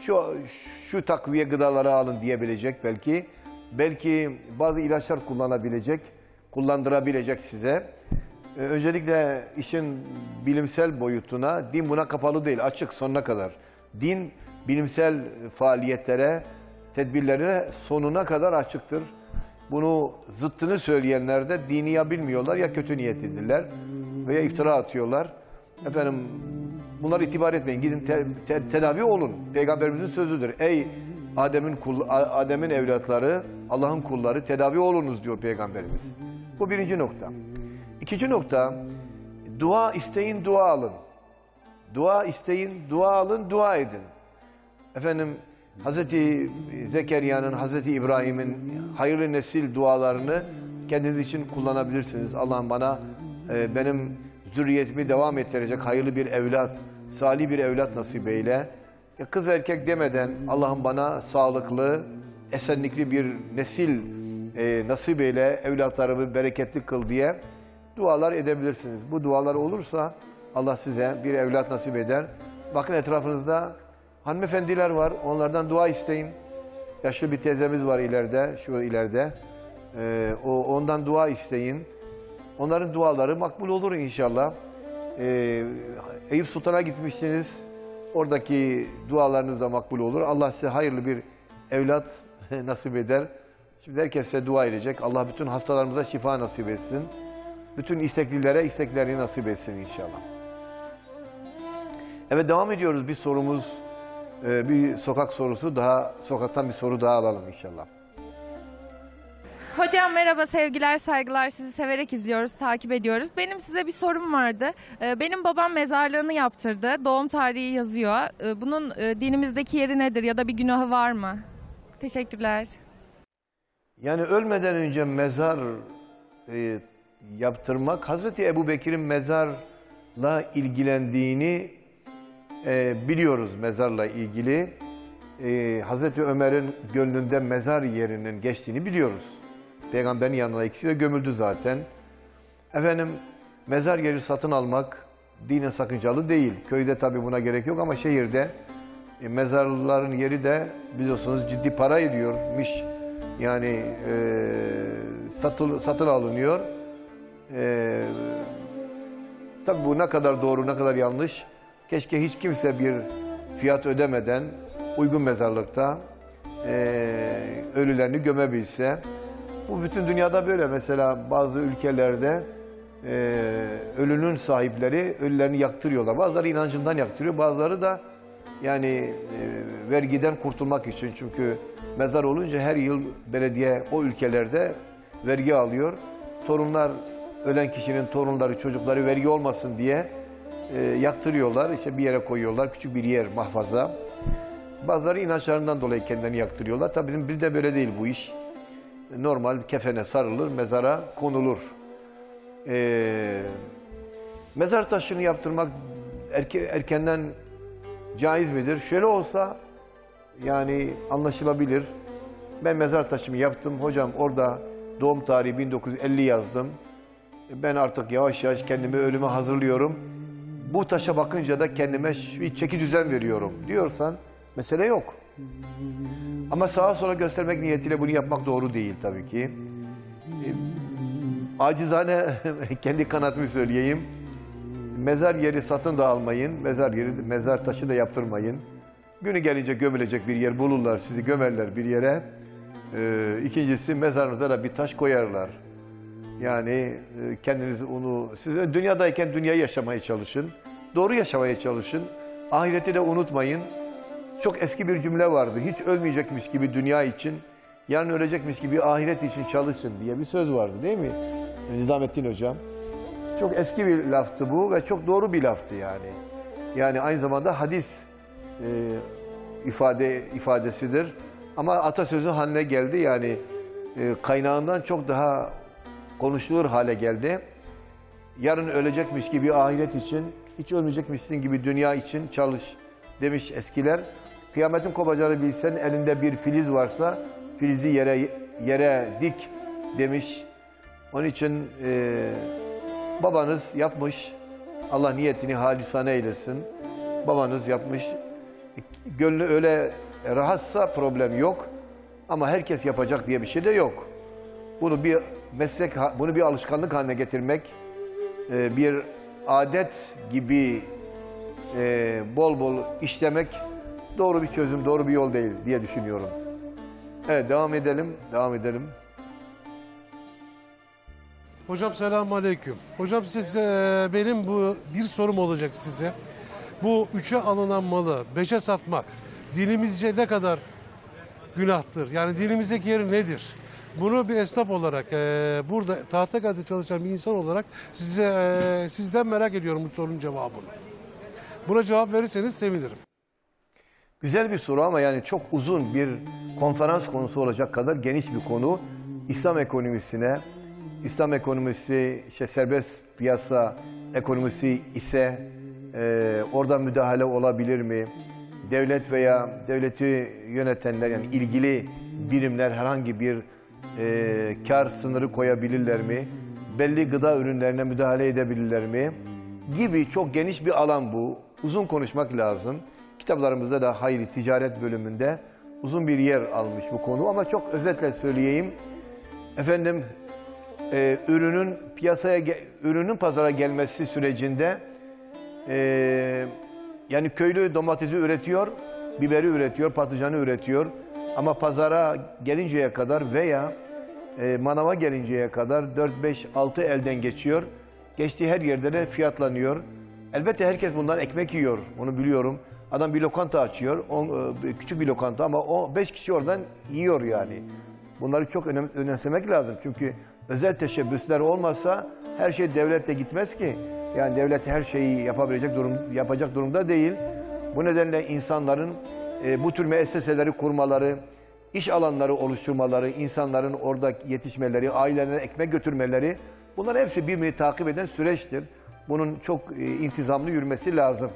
şu takviye gıdaları alın diyebilecek belki. Belki bazı ilaçlar kullandırabilecek size. Öncelikle işin bilimsel boyutuna, din buna kapalı değil, açık sonuna kadar. Din bilimsel faaliyetlere, tedbirlere sonuna kadar açıktır. Bunu zıttını söyleyenler de dini ya bilmiyorlar ya kötü niyetlidirler veya iftira atıyorlar. Efendim bunlara itibar etmeyin, gidin tedavi olun. Peygamberimizin sözüdür. Ey Adem'in evlatları, Allah'ın kulları tedavi olunuz diyor Peygamberimiz. Bu birinci nokta. İkinci nokta, dua isteyin, dua alın. Dua isteyin, dua alın, dua edin. Efendim Hazreti Zekeriya'nın, Hazreti İbrahim'in hayırlı nesil dualarını kendiniz için kullanabilirsiniz. Allah'ım bana benim zürriyetimi devam ettirecek hayırlı bir evlat, salih bir evlat nasip eyle. Kız erkek demeden Allah'ım bana sağlıklı, esenlikli bir nesil nasip eyle, evlatlarımı bereketli kıl diye dualar edebilirsiniz. Bu dualar olursa Allah size bir evlat nasip eder. Bakın etrafınızda hanımefendiler var, onlardan dua isteyin. Yaşlı bir teyzemiz var ileride, şu ileride. Ondan dua isteyin. Onların duaları makbul olur inşallah. Eyüp Sultan'a gitmişsiniz, oradaki dualarınız da makbul olur. Allah size hayırlı bir evlat nasip eder. Şimdi herkes size dua edecek. Allah bütün hastalarımıza şifa nasip etsin. Bütün isteklilere isteklerini nasip etsin inşallah. Evet, devam ediyoruz. Bir sorumuz, bir sokak sorusu daha, sokaktan bir soru daha alalım inşallah. Hocam merhaba, sevgiler, saygılar. Sizi severek izliyoruz, takip ediyoruz. Benim size bir sorum vardı. Benim babam mezarlığını yaptırdı. Doğum tarihi yazıyor. Bunun dinimizdeki yeri nedir ya da bir günahı var mı? Teşekkürler. Yani ölmeden önce mezar yaptırmak, Hazreti Ebubekir'in mezarla ilgilendiğini biliyoruz, mezarla ilgili. Hazreti Ömer'in gönlünde mezar yerinin geçtiğini biliyoruz. Peygamberin yanına ikisi de gömüldü zaten. Efendim, mezar yeri satın almak dinen sakıncalı değil. Köyde tabii buna gerek yok ama şehirde mezarların yeri de biliyorsunuz ciddi para ediyormuş. Yani satın alınıyor. Tabii bu ne kadar doğru, ne kadar yanlış. Keşke hiç kimse bir fiyat ödemeden uygun mezarlıkta ölülerini gömebilse. Bu bütün dünyada böyle. Mesela bazı ülkelerde ölünün sahipleri ölülerini yaktırıyorlar. Bazıları inancından yaktırıyor, bazıları da yani vergiden kurtulmak için. Çünkü mezar olunca her yıl belediye o ülkelerde vergi alıyor. Torunlar, ölen kişinin torunları, çocukları vergi olmasın diye yaktırıyorlar. İşte bir yere koyuyorlar, küçük bir yer, mahfaza. Bazıları inançlarından dolayı kendilerini yaktırıyorlar. Tabii bizde böyle değil bu iş. Normal kefene sarılır, mezara konulur. Mezar taşını yaptırmak erkenden caiz midir? Şöyle olsa yani anlaşılabilir. Ben mezar taşımı yaptım. Hocam orada doğum tarihi 1950 yazdım. Ben artık yavaş yavaş kendimi ölüme hazırlıyorum. Bu taşa bakınca da kendime bir çeki düzen veriyorum diyorsan mesele yok. Ama sağa sola göstermek niyetiyle bunu yapmak doğru değil tabii ki. Acizane kendi kanaatimi söyleyeyim. Mezar yeri satın da almayın. Mezar taşı da yaptırmayın. Günü gelince gömülecek bir yer bulurlar, sizi gömerler bir yere. İkincisi mezarınıza da bir taş koyarlar. Yani kendiniz siz dünyadayken dünyayı yaşamaya çalışın. Doğru yaşamaya çalışın. Ahireti de unutmayın. Çok eski bir cümle vardı. Hiç ölmeyecekmiş gibi dünya için, yarın ölecekmiş gibi ahiret için çalışın diye bir söz vardı değil mi? Nizamettin Hocam. Çok eski bir laftı bu ve çok doğru bir laftı yani. Yani aynı zamanda hadis ifadesidir. Ama atasözü haline geldi yani kaynağından çok daha konuşulur hale geldi. Yarın ölecekmiş gibi ahiret için, hiç ölmeyecekmişsin gibi dünya için çalış demiş eskiler. Kıyametin kopacağını bilsen elinde bir filiz varsa filizi yere dik demiş. Onun için babanız yapmış. Allah niyetini halisane eylesin. Babanız yapmış. Gönlü öyle rahatsa problem yok. Ama herkes yapacak diye bir şey de yok. Bunu bir meslek, bunu bir alışkanlık haline getirmek, bir adet gibi bol bol işlemek doğru bir çözüm, doğru bir yol değil diye düşünüyorum. Evet, devam edelim. Hocam selamünaleyküm. Hocam benim bir sorum olacak size. Bu 3'e alınan malı 5'e satmak dinimizce ne kadar günahtır? Yani dinimizdeki yeri nedir? Bunu bir esnaf olarak, burada Tahtakale'de çalışan bir insan olarak sizden merak ediyorum bu sorunun cevabını. Buna cevap verirseniz sevinirim. Güzel bir soru ama yani çok uzun bir konferans konusu olacak kadar geniş bir konu. İslam ekonomisine, İslam ekonomisi serbest piyasa ekonomisi ise orada müdahale olabilir mi? Devlet veya devleti yönetenler yani ilgili birimler herhangi bir kar sınırı koyabilirler mi? Belli gıda ürünlerine müdahale edebilirler mi? Gibi çok geniş bir alan bu. Uzun konuşmak lazım. Kitaplarımızda da hayri ticaret bölümünde uzun bir yer almış bu konu ama çok özetle söyleyeyim. Efendim ürünün pazara gelmesi sürecinde yani köylü domatesi üretiyor, biberi üretiyor, patlıcanı üretiyor ama pazara gelinceye kadar veya manava gelinceye kadar 4, 5, 6 elden geçiyor. Geçtiği her yerde de fiyatlanıyor. Elbette herkes bundan ekmek yiyor, onu biliyorum. Adam bir lokanta açıyor, küçük bir lokanta ama o 5 kişi oradan yiyor yani. Bunları çok önemsemek lazım. Çünkü özel teşebbüsler olmasa her şey devletle gitmez ki. Yani devlet her şeyi yapacak durumda değil. Bu nedenle insanların bu tür müesseseleri kurmaları, iş alanları oluşturmaları, insanların orada yetişmeleri, ailelerine ekmek götürmeleri, bunların hepsi birbirini takip eden süreçtir. Bunun çok intizamlı yürümesi lazım.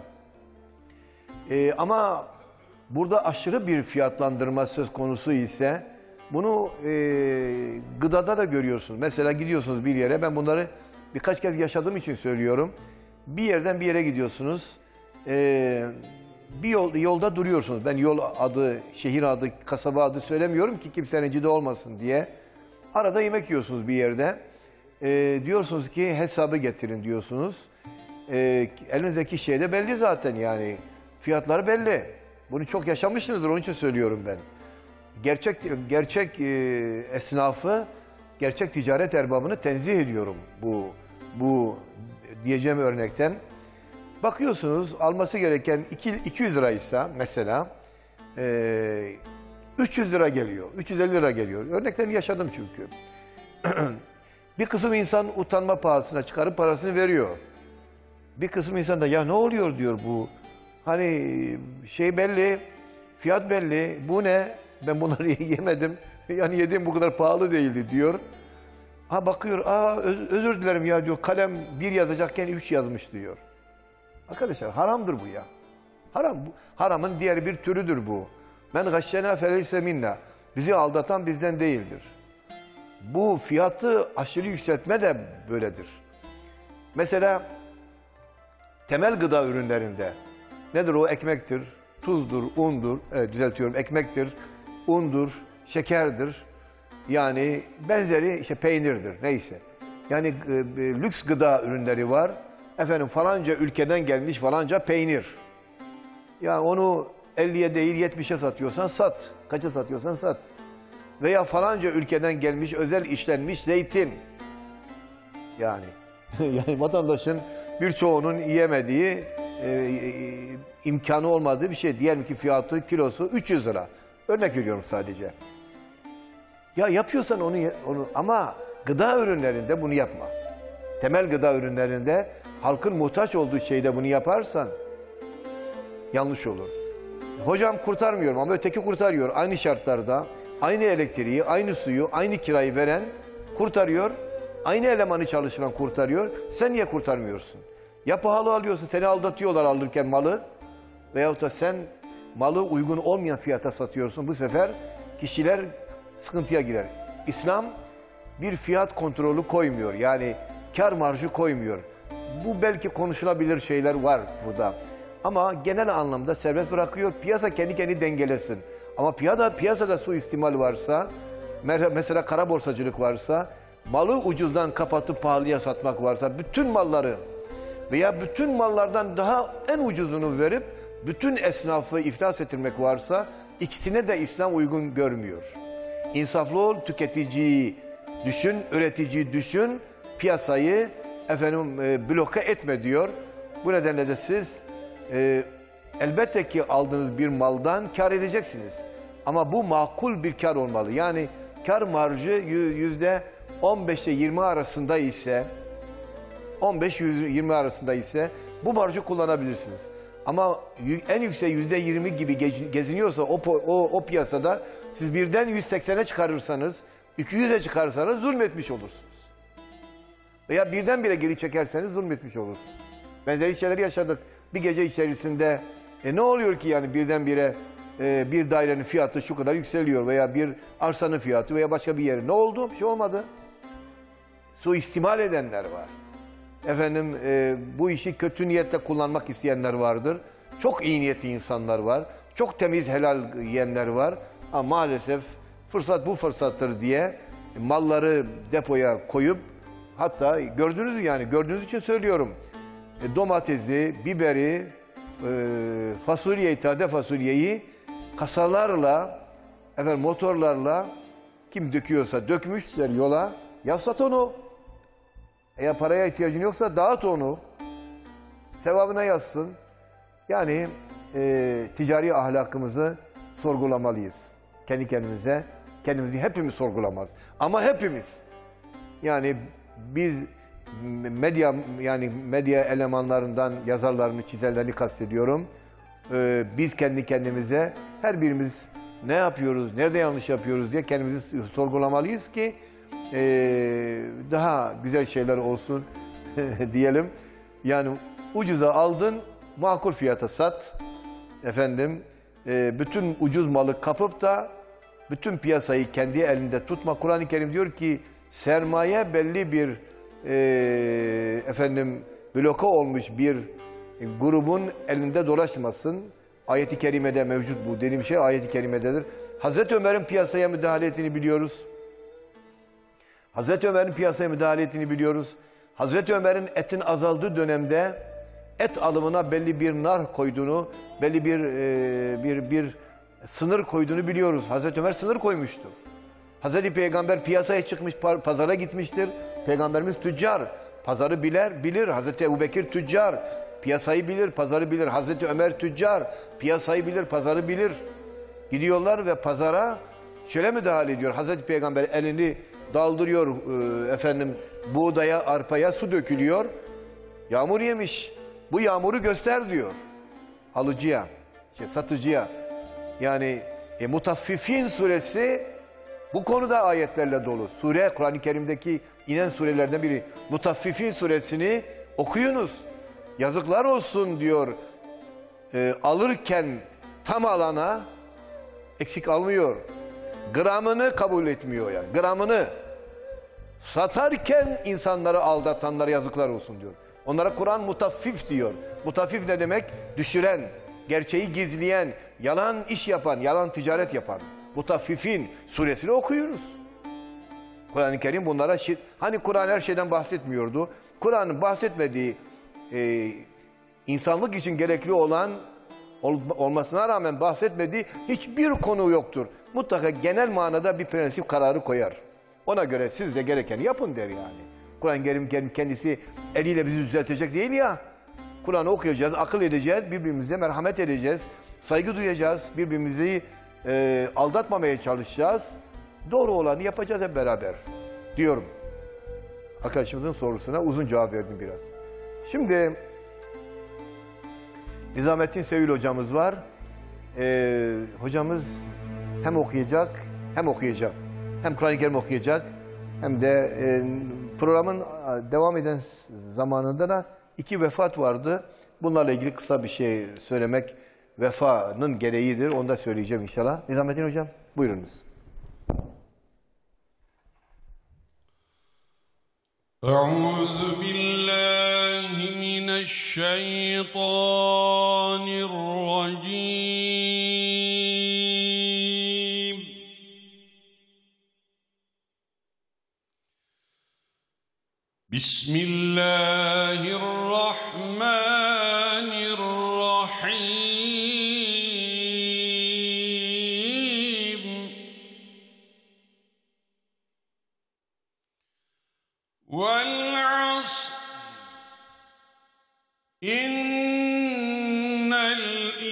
Ama burada aşırı bir fiyatlandırma söz konusu ise bunu gıdada da görüyorsunuz. Mesela gidiyorsunuz bir yere, ben bunları birkaç kez yaşadığım için söylüyorum. Bir yerden bir yere gidiyorsunuz, bir yolda duruyorsunuz. Ben yol adı, şehir adı, kasaba adı söylemiyorum ki kimse rencide olmasın diye. Arada yemek yiyorsunuz bir yerde. Diyorsunuz ki hesabı getirin diyorsunuz. Elinizdeki şey de belli zaten yani. Fiyatları belli. Bunu çok yaşamışsınızdır, onun için söylüyorum ben. Gerçek esnafı, gerçek ticaret erbabını tenzih ediyorum bu diyeceğim örnekten. Bakıyorsunuz alması gereken 200 liraysa mesela 300 lira geliyor, 350 lira geliyor. Örneklerini yaşadım çünkü. Bir kısım insan utanma pahasına çıkarıp parasını veriyor. Bir kısım insan da ya ne oluyor diyor bu. Hani şey belli, fiyat belli, bu ne? Ben bunları yemedim. Yani yediğim bu kadar pahalı değildi diyor. Ha bakıyor, özür dilerim ya diyor, kalem 1 yazacakken 3 yazmış diyor. Arkadaşlar haramdır bu ya. Haram, haramın diğer bir türüdür bu. Men gashşena feleyse minna. Bizi aldatan bizden değildir. Bu fiyatı aşırı yükseltme de böyledir. Mesela temel gıda ürünlerinde nedir o? Ekmektir, tuzdur, undur, düzeltiyorum, ekmektir, undur, şekerdir. Yani benzeri işte peynirdir, neyse. Yani lüks gıda ürünleri var. Efendim falanca ülkeden gelmiş falanca peynir. Yani onu 50'ye değil 70'e satıyorsan sat. Kaça satıyorsan sat. Veya falanca ülkeden gelmiş özel işlenmiş zeytin. Yani vatandaşın birçoğunun yiyemediği, imkanı olmadığı bir şey. Diyelim ki fiyatı, kilosu 300 lira. Örnek veriyorum sadece. Ya yapıyorsan onu ama gıda ürünlerinde bunu yapma. Temel gıda ürünlerinde halkın muhtaç olduğu şeyde bunu yaparsan yanlış olur. Hocam kurtarmıyorum ama öteki kurtarıyor. Aynı şartlarda aynı elektriği, aynı suyu, aynı kirayı veren kurtarıyor. Aynı elemanı çalıştıran kurtarıyor. Sen niye kurtarmıyorsun? Ya pahalı alıyorsun, seni aldatıyorlar alırken malı. Veyahut da sen malı uygun olmayan fiyata satıyorsun. Bu sefer kişiler sıkıntıya girer. İslam bir fiyat kontrolü koymuyor. Yani kar marjı koymuyor. Bu belki konuşulabilir şeyler var burada. Ama genel anlamda serbest bırakıyor. Piyasa kendi kendini dengelesin. Ama piyasada suistimal varsa, mesela kara borsacılık varsa, malı ucuzdan kapatıp pahalıya satmak varsa, bütün malları veya bütün mallardan daha en ucuzunu verip bütün esnafı iflas ettirmek varsa, ikisine de İslam uygun görmüyor. İnsaflı ol, tüketiciyi düşün, üreticiyi düşün, piyasayı bloke etme diyor. Bu nedenle de siz elbette ki aldığınız bir maldan kar edeceksiniz. Ama bu makul bir kar olmalı. Yani kar marjı %15 ile 20 arasında ise 15-20 arasında ise bu marjı kullanabilirsiniz. Ama en yüksek %20 gibi geziniyorsa o piyasada siz birden 180'e çıkarırsanız, 200'e çıkarırsanız zulmetmiş olursunuz. Veya birdenbire geri çekerseniz zulmetmiş olursunuz. Benzeri şeyleri yaşadık. Bir gece içerisinde ne oluyor ki yani birdenbire bir dairenin fiyatı şu kadar yükseliyor veya bir arsanın fiyatı veya başka bir yerin. Ne oldu? Bir şey olmadı. Suistimal edenler var. Bu işi kötü niyetle kullanmak isteyenler vardır. Çok iyi niyetli insanlar var. Çok temiz helal yiyenler var. Ama maalesef fırsat bu fırsattır diye malları depoya koyup hatta gördüğünüz için söylüyorum. Domatesi, biberi, fasulyeyi, taze fasulyeyi kasalarla, motorlarla kim döküyorsa dökmüşler yola. Ya sat onu. Eğer paraya ihtiyacın yoksa dağıt onu. Sevabına yazsın. Yani ticari ahlakımızı sorgulamalıyız. Kendi kendimize kendimizi hepimiz sorgulamalıyız. Ama hepimiz, yani biz medya elemanlarından yazarlarını, çizerlerini kastediyorum. Biz kendi kendimize her birimiz ne yapıyoruz, nerede yanlış yapıyoruz diye kendimizi sorgulamalıyız ki daha güzel şeyler olsun diyelim. Yani ucuza aldın, makul fiyata sat. Efendim, bütün ucuz malı kapıp da bütün piyasayı kendi elinde tutma. Kur'an-ı Kerim diyor ki sermaye belli bir bloke olmuş bir grubun elinde dolaşmasın. Ayet-i kerimede mevcut bu. Dediğim şey ayet-i kerimededir. Hazreti Ömer'in piyasaya müdahale ettiğini biliyoruz. Hazreti Ömer'in piyasaya müdahale ettiğini biliyoruz. Hazreti Ömer'in etin azaldığı dönemde et alımına belli bir nar koyduğunu, belli bir sınır koyduğunu biliyoruz. Hazreti Ömer sınır koymuştur. Hazreti Peygamber piyasaya çıkmış, pazara gitmiştir. Peygamberimiz tüccar, pazarı bilir. Hazreti Ebubekir tüccar, piyasayı bilir, pazarı bilir. Hazreti Ömer tüccar, piyasayı bilir, pazarı bilir. Gidiyorlar ve pazara şöyle müdahale ediyor. Hazreti Peygamber elini daldırıyor, buğdaya, arpaya su dökülüyor. Yağmur yemiş. Bu yağmuru göster diyor. Alıcıya, satıcıya. Yani Mutaffifin suresi bu konuda ayetlerle dolu. Sure, Kur'an-ı Kerim'deki inen surelerden biri. Mutaffifin suresini okuyunuz. Yazıklar olsun diyor. Alırken tam alana eksik almıyor. Gramını kabul etmiyor yani. Gramını. Satarken insanları aldatanlara yazıklar olsun diyor. Onlara Kur'an mutaffif diyor. Mutaffif ne demek? Düşüren, gerçeği gizleyen, yalan iş yapan, yalan ticaret yapan. Mutaffifin suresini okuyunuz. Kur'an-ı Kerim bunlara hani Kur'an her şeyden bahsetmiyordu. Kur'an'ın bahsetmediği insanlık için gerekli olan olmasına rağmen bahsetmediği hiçbir konu yoktur. Mutlaka genel manada bir prensip kararı koyar. Ona göre siz de gerekeni yapın der yani. Kur'an-ı Kerim kendisi eliyle bizi düzeltecek değil ya. Kur'an'ı okuyacağız, akıl edeceğiz, birbirimize merhamet edeceğiz, saygı duyacağız, birbirimizi aldatmamaya çalışacağız. Doğru olanı yapacağız hep beraber diyorum. Arkadaşımızın sorusuna uzun cevap verdim biraz. Şimdi Nizamettin Sevil hocamız var. Hocamız hem okuyacak hem okuyacak. Hem Kur'an-ı Kerim okuyacak hem de programın devam eden zamanında da 2 vefat vardı. Bunlarla ilgili kısa bir şey söylemek vefanın gereğidir. Onu da söyleyeceğim inşallah. Nizamettin hocam buyurunuz. Euzu billahi mineşşeytanirracim. Bismillahirrahmanirrahim. Vel asr. İnnel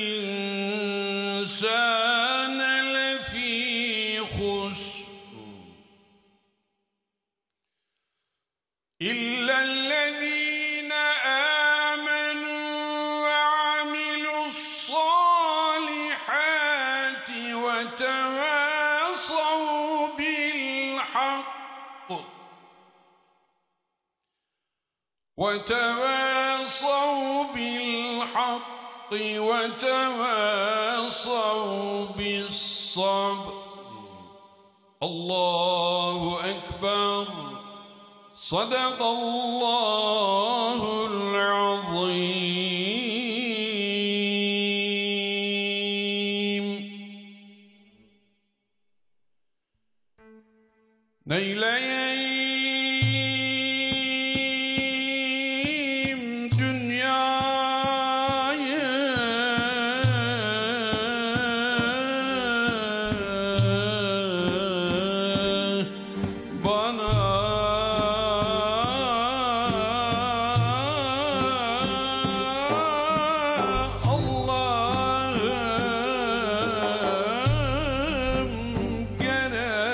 insane lefî husr. İllellezîne âmenû ve amilussâlihâti ve tevâsav bilhakk وتواصوا بالحق وتواصوا بالصبر الله أكبر صدق الله العظيم. Neyleyeyim dünyayı bana Allah'ım gerek.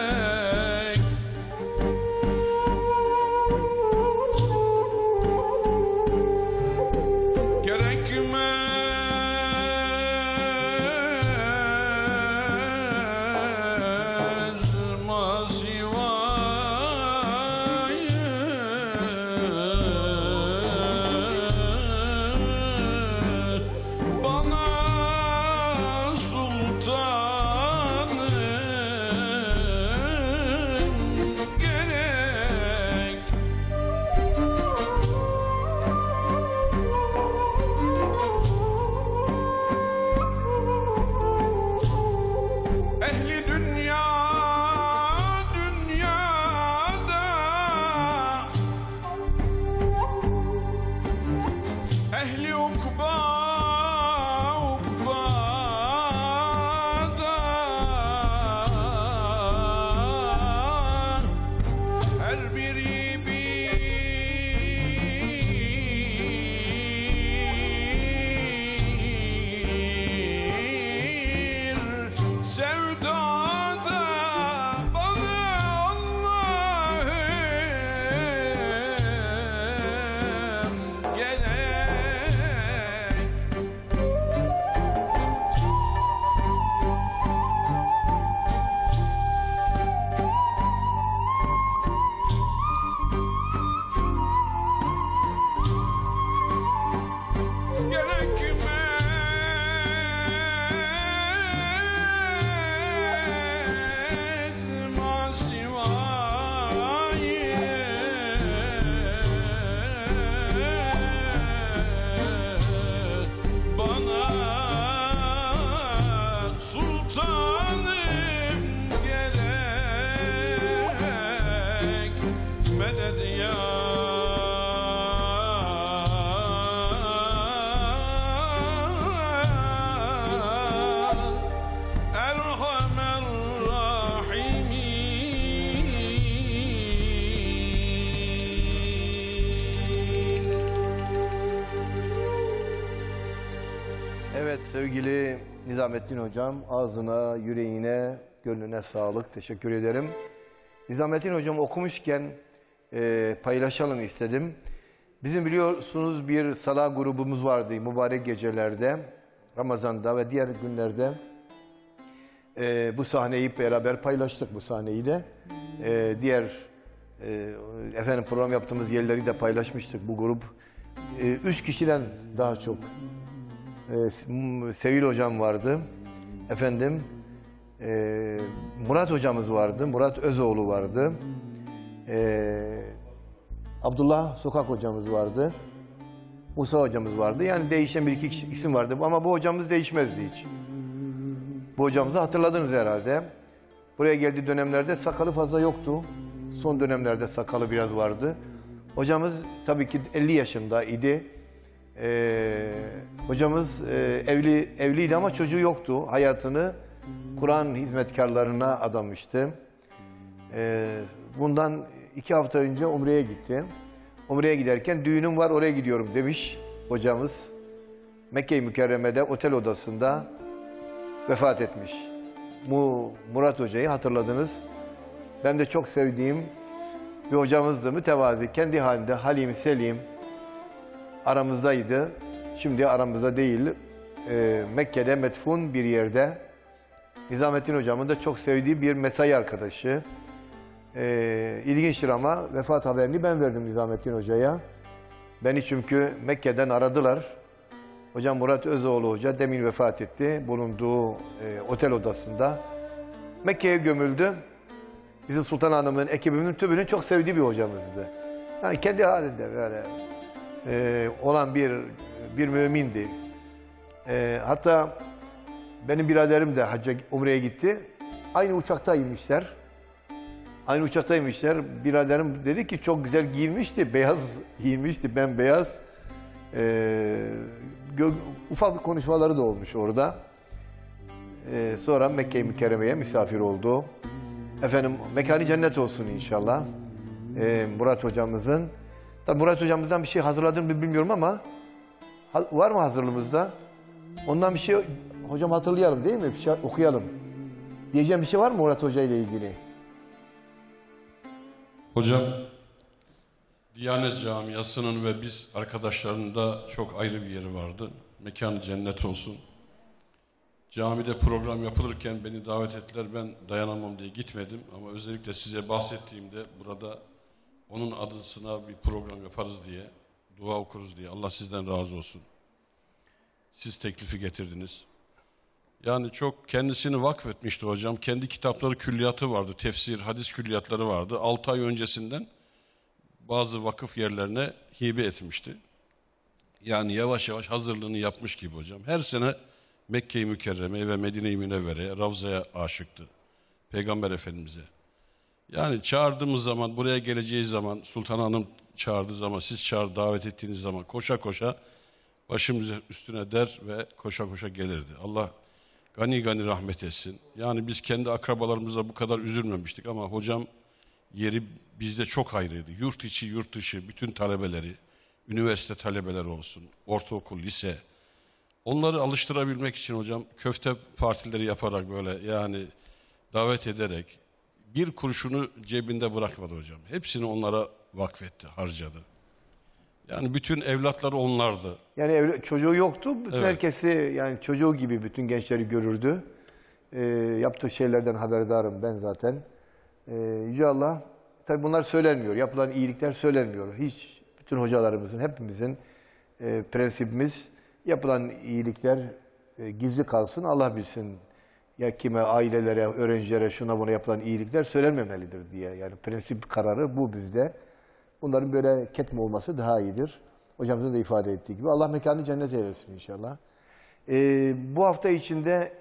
ehli dünya dünyada, ehli ukba ukbada, her biri bir sevdada, bana Allah'ım gerek. Gerekmez masivayı, bana sultanım gerek. Medet ya Erhamer Rahimin. Evet sevgili Nizamettin Hocam, ağzına, yüreğine, gönlüne sağlık. Teşekkür ederim. Nizamettin Hocam okumuşken paylaşalım istedim. Bizim biliyorsunuz bir sala grubumuz vardı mübarek gecelerde, Ramazan'da ve diğer günlerde. Bu sahneyi beraber paylaştık, bu sahneyi de. Diğer program yaptığımız yerleri de paylaşmıştık bu grup. 3 kişiden daha çok. Sevil Hocam vardı. Murat Hocamız vardı. Murat Özoğlu vardı. Abdullah Sokak Hocamız vardı. Musa Hocamız vardı. Yani değişen bir iki isim vardı. Ama bu hocamız değişmezdi hiç. Bu hocamızı hatırladınız herhalde. Buraya geldiği dönemlerde sakalı fazla yoktu. Son dönemlerde sakalı biraz vardı. Hocamız tabii ki 50 yaşındaydı. Hocamız evliydi ama çocuğu yoktu. Hayatını Kur'an hizmetkarlarına adamıştı. Bundan 2 hafta önce Umre'ye gitti. Umre'ye giderken düğünüm var oraya gidiyorum demiş hocamız. Mekke-i Mükerreme'de otel odasında vefat etmiş. Murat Hoca'yı hatırladınız. Ben de çok sevdiğim bir hocamızdı. Mütevazi, kendi halinde Halim, Selim aramızdaydı. Şimdi aramızda değil. Mekke'de metfun bir yerde. Nizamettin Hocam'ın da çok sevdiği bir mesai arkadaşı. İlginçtir ama vefat haberini ben verdim Nizamettin Hoca'ya. Beni çünkü Mekke'den aradılar. Hocam Murat Özoğlu Hoca demin vefat etti. Bulunduğu otel odasında. Mekke'ye gömüldü. Bizim Sultan Hanım'ın ekibinin tümünün çok sevdiği bir hocamızdı. Yani kendi halinde böyle olan bir mümindi. Hatta benim biraderim de hacca Umre'ye gitti. Aynı uçakta inmişler. Aynı uçakta inmişler. Biraderim dedi ki çok güzel giyinmişti. Beyaz giyinmişti, bembeyaz. Ufak bir konuşmaları da olmuş orada. Sonra Mekke-i Mükerreme'ye misafir oldu. Mekanı cennet olsun inşallah. Murat hocamızın. Tabii Murat hocamızdan bir şey hazırladığını mı bilmiyorum ama var mı hazırlığımızda? Ondan bir şey hocam hatırlayalım değil mi? Bir şey okuyalım. Diyeceğim bir şey var mı Murat Hoca ile ilgili? Hocam, Diyanet Camiası'nın ve biz arkadaşlarının da çok ayrı bir yeri vardı. Mekanı cennet olsun. Camide program yapılırken beni davet ettiler. Ben dayanamam diye gitmedim. Ama özellikle size bahsettiğimde burada onun adısına bir program yaparız diye, dua okuruz diye. Allah sizden razı olsun. Siz teklifi getirdiniz. Yani çok kendisini vakfetmişti hocam. Kendi kitapları, külliyatı vardı. Tefsir, hadis külliyatları vardı. 6 ay öncesinden bazı vakıf yerlerine hibe etmişti. Yani yavaş yavaş hazırlığını yapmış gibi hocam. Her sene Mekke-i Mükerreme'ye ve Medine-i Münevvere'ye, Ravza'ya aşıktı. Peygamber Efendimiz'e. Yani çağırdığımız zaman, buraya geleceği zaman, Sultan Hanım çağırdığı zaman, siz davet ettiğiniz zaman koşa koşa başımız üstüne der ve koşa koşa gelirdi. Allah gani gani rahmet etsin. Yani biz kendi akrabalarımızla bu kadar üzülmemiştik ama hocam yeri bizde çok ayrıydı. Yurt içi, yurt dışı, bütün talebeleri, üniversite talebeleri olsun, ortaokul, lise. Onları alıştırabilmek için hocam köfte partileri yaparak böyle yani davet ederek bir kuruşunu cebinde bırakmadı hocam. Hepsini onlara vakfetti, harcadı. Yani bütün evlatları onlardı. Yani çocuğu yoktu. Bütün Evet. herkesi yani çocuğu gibi bütün gençleri görürdü. Yaptığı şeylerden haberdarım ben zaten. Yüce Allah, tabii bunlar söylenmiyor. Yapılan iyilikler söylenmiyor. Hiç bütün hocalarımızın, hepimizin prensibimiz yapılan iyilikler gizli kalsın, Allah bilsin. Ya kime, ailelere, öğrencilere, şuna buna yapılan iyilikler söylenmemelidir diye. Yani prensip kararı bu bizde. Bunların böyle ketme olması daha iyidir. Hocamızın da ifade ettiği gibi. Allah mekanı cennet eylesin inşallah. Bu hafta içinde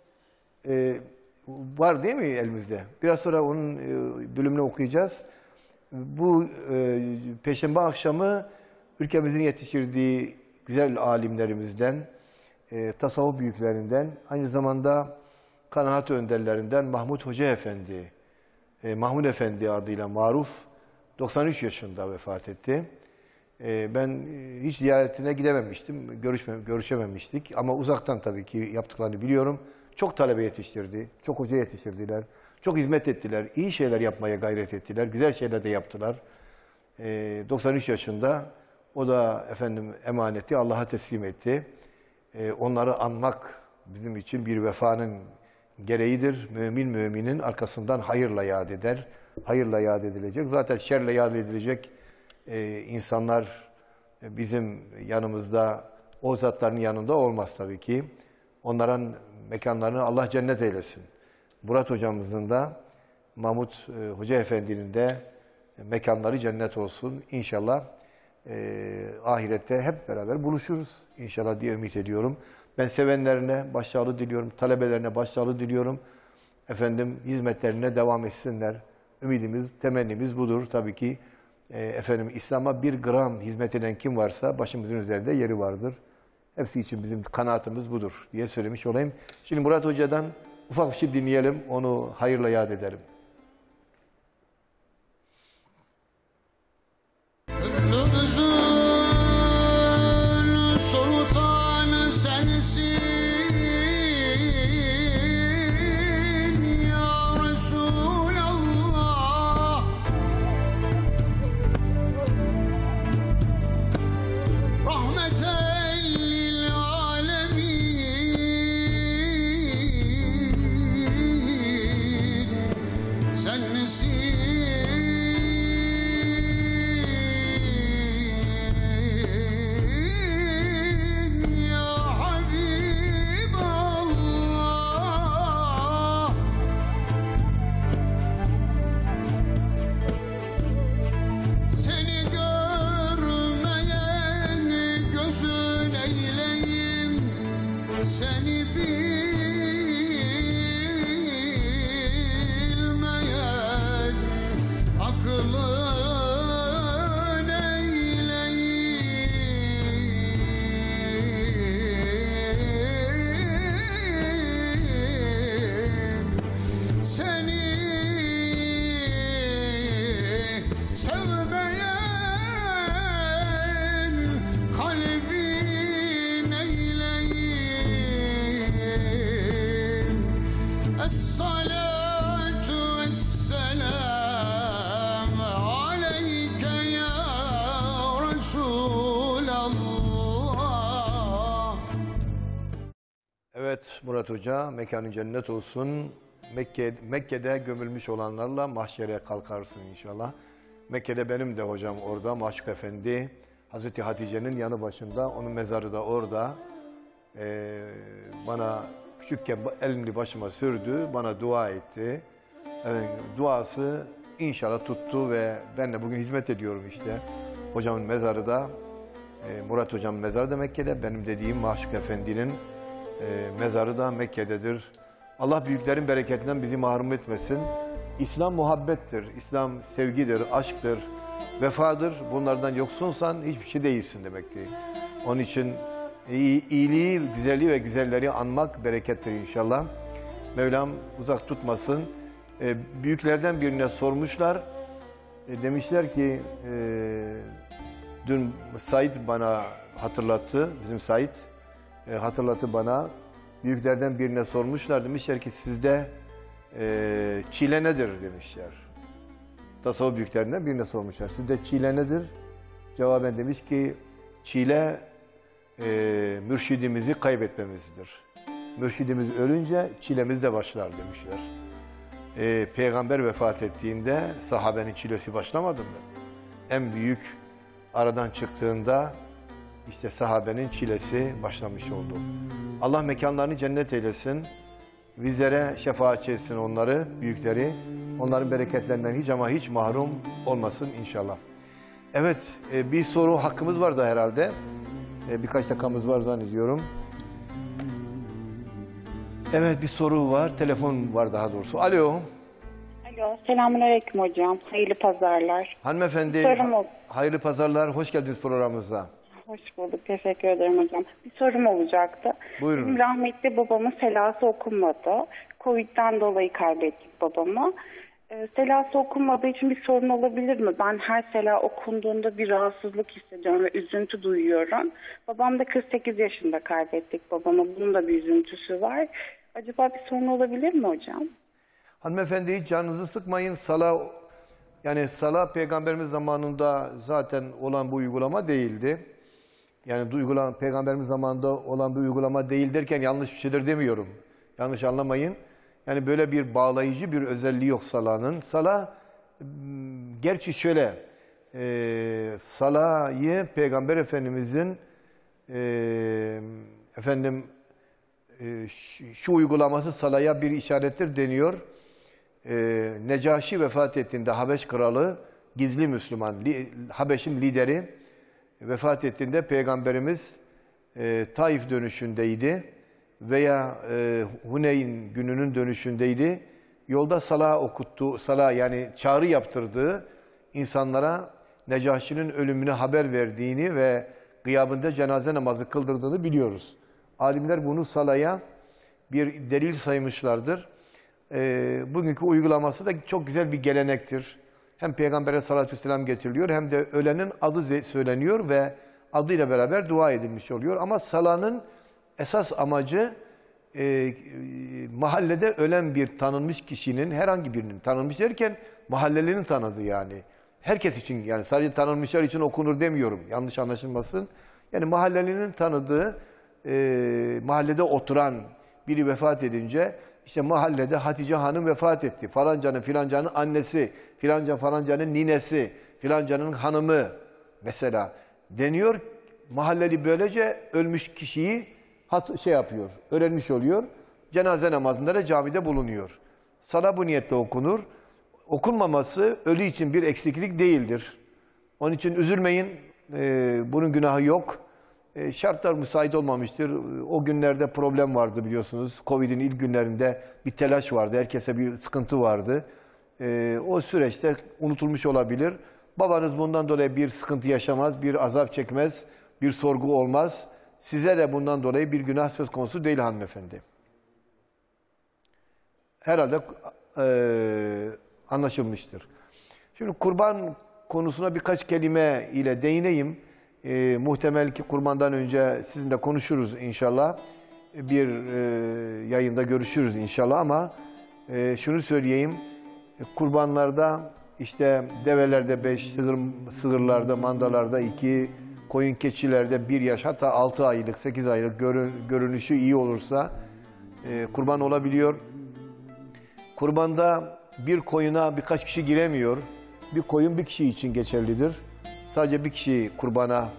var değil mi elimizde? Biraz sonra onun bölümünü okuyacağız. Bu Perşembe akşamı ülkemizin yetiştirdiği güzel alimlerimizden, tasavvuf büyüklerinden, aynı zamanda kanaat önderlerinden Mahmud Hoca Efendi, Mahmud Efendi adıyla maruf, 93 yaşında vefat etti. Ben hiç ziyaretine gidememiştim, görüşememiştik ama uzaktan tabii ki yaptıklarını biliyorum. Çok talebe yetiştirdi, çok hoca yetiştirdiler, çok hizmet ettiler, iyi şeyler yapmaya gayret ettiler, güzel şeyler de yaptılar. 93 yaşında o da efendim emaneti Allah'a teslim etti. Onları anmak bizim için bir vefanın gereğidir. Mümin müminin arkasından hayırla yad eder. Hayırla yad edilecek. Zaten şerle yad edilecek insanlar bizim yanımızda, o zatların yanında olmaz tabii ki. Onların mekanlarını Allah cennet eylesin. Murat hocamızın da, Mahmut Hoca Efendi'nin de mekanları cennet olsun. İnşallah ahirette hep beraber buluşuruz inşallah diye ümit ediyorum. Ben sevenlerine başsağlığı diliyorum, talebelerine başsağlığı diliyorum. Efendim hizmetlerine devam etsinler. Ümidimiz, temennimiz budur tabii ki. Efendim İslam'a bir gram hizmet eden kim varsa başımızın üzerinde yeri vardır. Hepsi için bizim kanaatimiz budur diye söylemiş olayım. Şimdi Murat Hoca'dan ufak bir şey dinleyelim, onu hayırla yad edelim. Gönlümüzün sultanı sensin ya Resulallah. Rahmeten lil alemin sensin. Seni bilmeyen aklın eyleyim. Seni sevmeyen kalbin eyleyim. Es-salatu es-selam aleyke ya Resulallah. Evet Murat Hoca, mekanın cennet olsun. Mekke'de gömülmüş olanlarla mahşere kalkarsın inşallah. Mekke'de benim de hocam orada, Maşuk Efendi, Hazreti Hatice'nin yanı başında, onun mezarı da orada. Bana küçükken elini başıma sürdü, bana dua etti. Duası inşallah tuttu ve ben de bugün hizmet ediyorum işte. Hocamın mezarı da, Murat Hocamın mezarı da Mekke'de, benim dediğim Maşuk Efendi'nin Mezarı da Mekke'dedir. Allah büyüklerin bereketinden bizi mahrum etmesin. İslam muhabbettir, İslam sevgidir, aşktır, vefadır. Bunlardan yoksunsan hiçbir şey değilsin demektir. Onun için iyiliği, güzelliği ve güzelleri anmak berekettir inşallah. Mevlam uzak tutmasın. Büyüklerden birine sormuşlar. Demişler ki, dün Said bana hatırlattı, bizim Said hatırlattı bana. Büyüklerden birine sormuşlar, demişler ki sizde çile nedir demişler. Tasavvuf büyüklerinden birine sormuşlar. Sizde çile nedir? Cevaben demiş ki çile mürşidimizi kaybetmemizdir. Mürşidimiz ölünce çilemiz de başlar demişler. Peygamber vefat ettiğinde sahabenin çilesi başlamadı mı? En büyük aradan çıktığında işte sahabenin çilesi başlamış oldu. Allah mekanlarını cennet eylesin. Bizlere şefaat etsin onları, büyükleri. Onların bereketlerinden hiç ama hiç mahrum olmasın inşallah. Evet, bir soru hakkımız vardı herhalde. Birkaç dakikamız var zannediyorum. Evet, bir soru var. Telefon var daha doğrusu. Alo. Alo, selamünaleyküm hocam. Hayırlı pazarlar. Hanımefendi, hayırlı pazarlar. Hoş geldiniz programımıza. Hoş bulduk. Teşekkür ederim hocam. Bir sorum olacaktı. Buyurun. Benim rahmetli babamın selası okunmadı. Covid'den dolayı kaybettik babamı. Selası okunmadığı için bir sorun olabilir mi? Ben her sela okunduğunda bir rahatsızlık hissediyorum ve üzüntü duyuyorum. Babam da 48 yaşında kaybettik babamı. Bunun da bir üzüntüsü var. Acaba bir sorun olabilir mi hocam? Hanımefendi hiç canınızı sıkmayın. Sala Peygamberimiz zamanında zaten olan bu uygulama değildi. Yani Peygamberimiz zamanında olan bir uygulama değil derken yanlış bir şeydir demiyorum. Yanlış anlamayın. Yani böyle bir bağlayıcı bir özelliği yok salanın. Sala, gerçi şöyle, salayı Peygamber Efendimizin şu uygulaması salaya bir işarettir deniyor. Necaşi vefat ettiğinde Habeş kralı, gizli Müslüman, Habeş'in lideri vefat ettiğinde Peygamberimiz Taif dönüşündeydi veya Huneyn gününün dönüşündeydi. Yolda yani çağrı yaptırdığı insanlara Necaşi'nin ölümüne haber verdiğini ve gıyabında cenaze namazı kıldırdığını biliyoruz. Alimler bunu salaya bir delil saymışlardır. Bugünkü uygulaması da çok güzel bir gelenektir. Hem Peygamber'e salatü vesselam getiriliyor hem de ölenin adı söyleniyor ve adıyla beraber dua edilmiş oluyor. Ama salanın esas amacı mahallede ölen bir tanınmış kişinin, herhangi birinin, tanınmış derken mahallelinin tanıdığı yani. Herkes için, yani sadece tanınmışlar için okunur demiyorum, yanlış anlaşılmasın. Yani mahallelinin tanıdığı, mahallede oturan biri vefat edince, işte mahallede Hatice Hanım vefat etti. Falancanın filancanın annesi, falancanın ninesi, filancanın hanımı mesela deniyor. Mahalleli böylece ölmüş kişiyi yapıyor, öğrenmiş oluyor. Cenaze namazında da camide bulunuyor. Sala bu niyetle okunur. Okunmaması ölü için bir eksiklik değildir. Onun için üzülmeyin, bunun günahı yok. Şartlar müsait olmamıştır. O günlerde problem vardı biliyorsunuz. Covid'in ilk günlerinde bir telaş vardı. Herkese bir sıkıntı vardı. O süreçte unutulmuş olabilir. Babanız bundan dolayı bir sıkıntı yaşamaz, bir azap çekmez, bir sorgu olmaz. Size de bundan dolayı bir günah söz konusu değil hanımefendi. Herhalde anlaşılmıştır. Şimdi kurban konusuna birkaç kelime ile değineyim. Muhtemel ki kurbandan önce sizinle konuşuruz inşallah. Bir yayında görüşürüz inşallah ama şunu söyleyeyim. Kurbanlarda işte develerde 5, sığırlarda, mandalarda 2, koyun keçilerde 1 yaş hatta 6 aylık, 8 aylık görünüşü iyi olursa kurban olabiliyor. Kurbanda bir koyuna birkaç kişi giremiyor. Bir koyun bir kişi için geçerlidir. Sadece bir kişi kurbana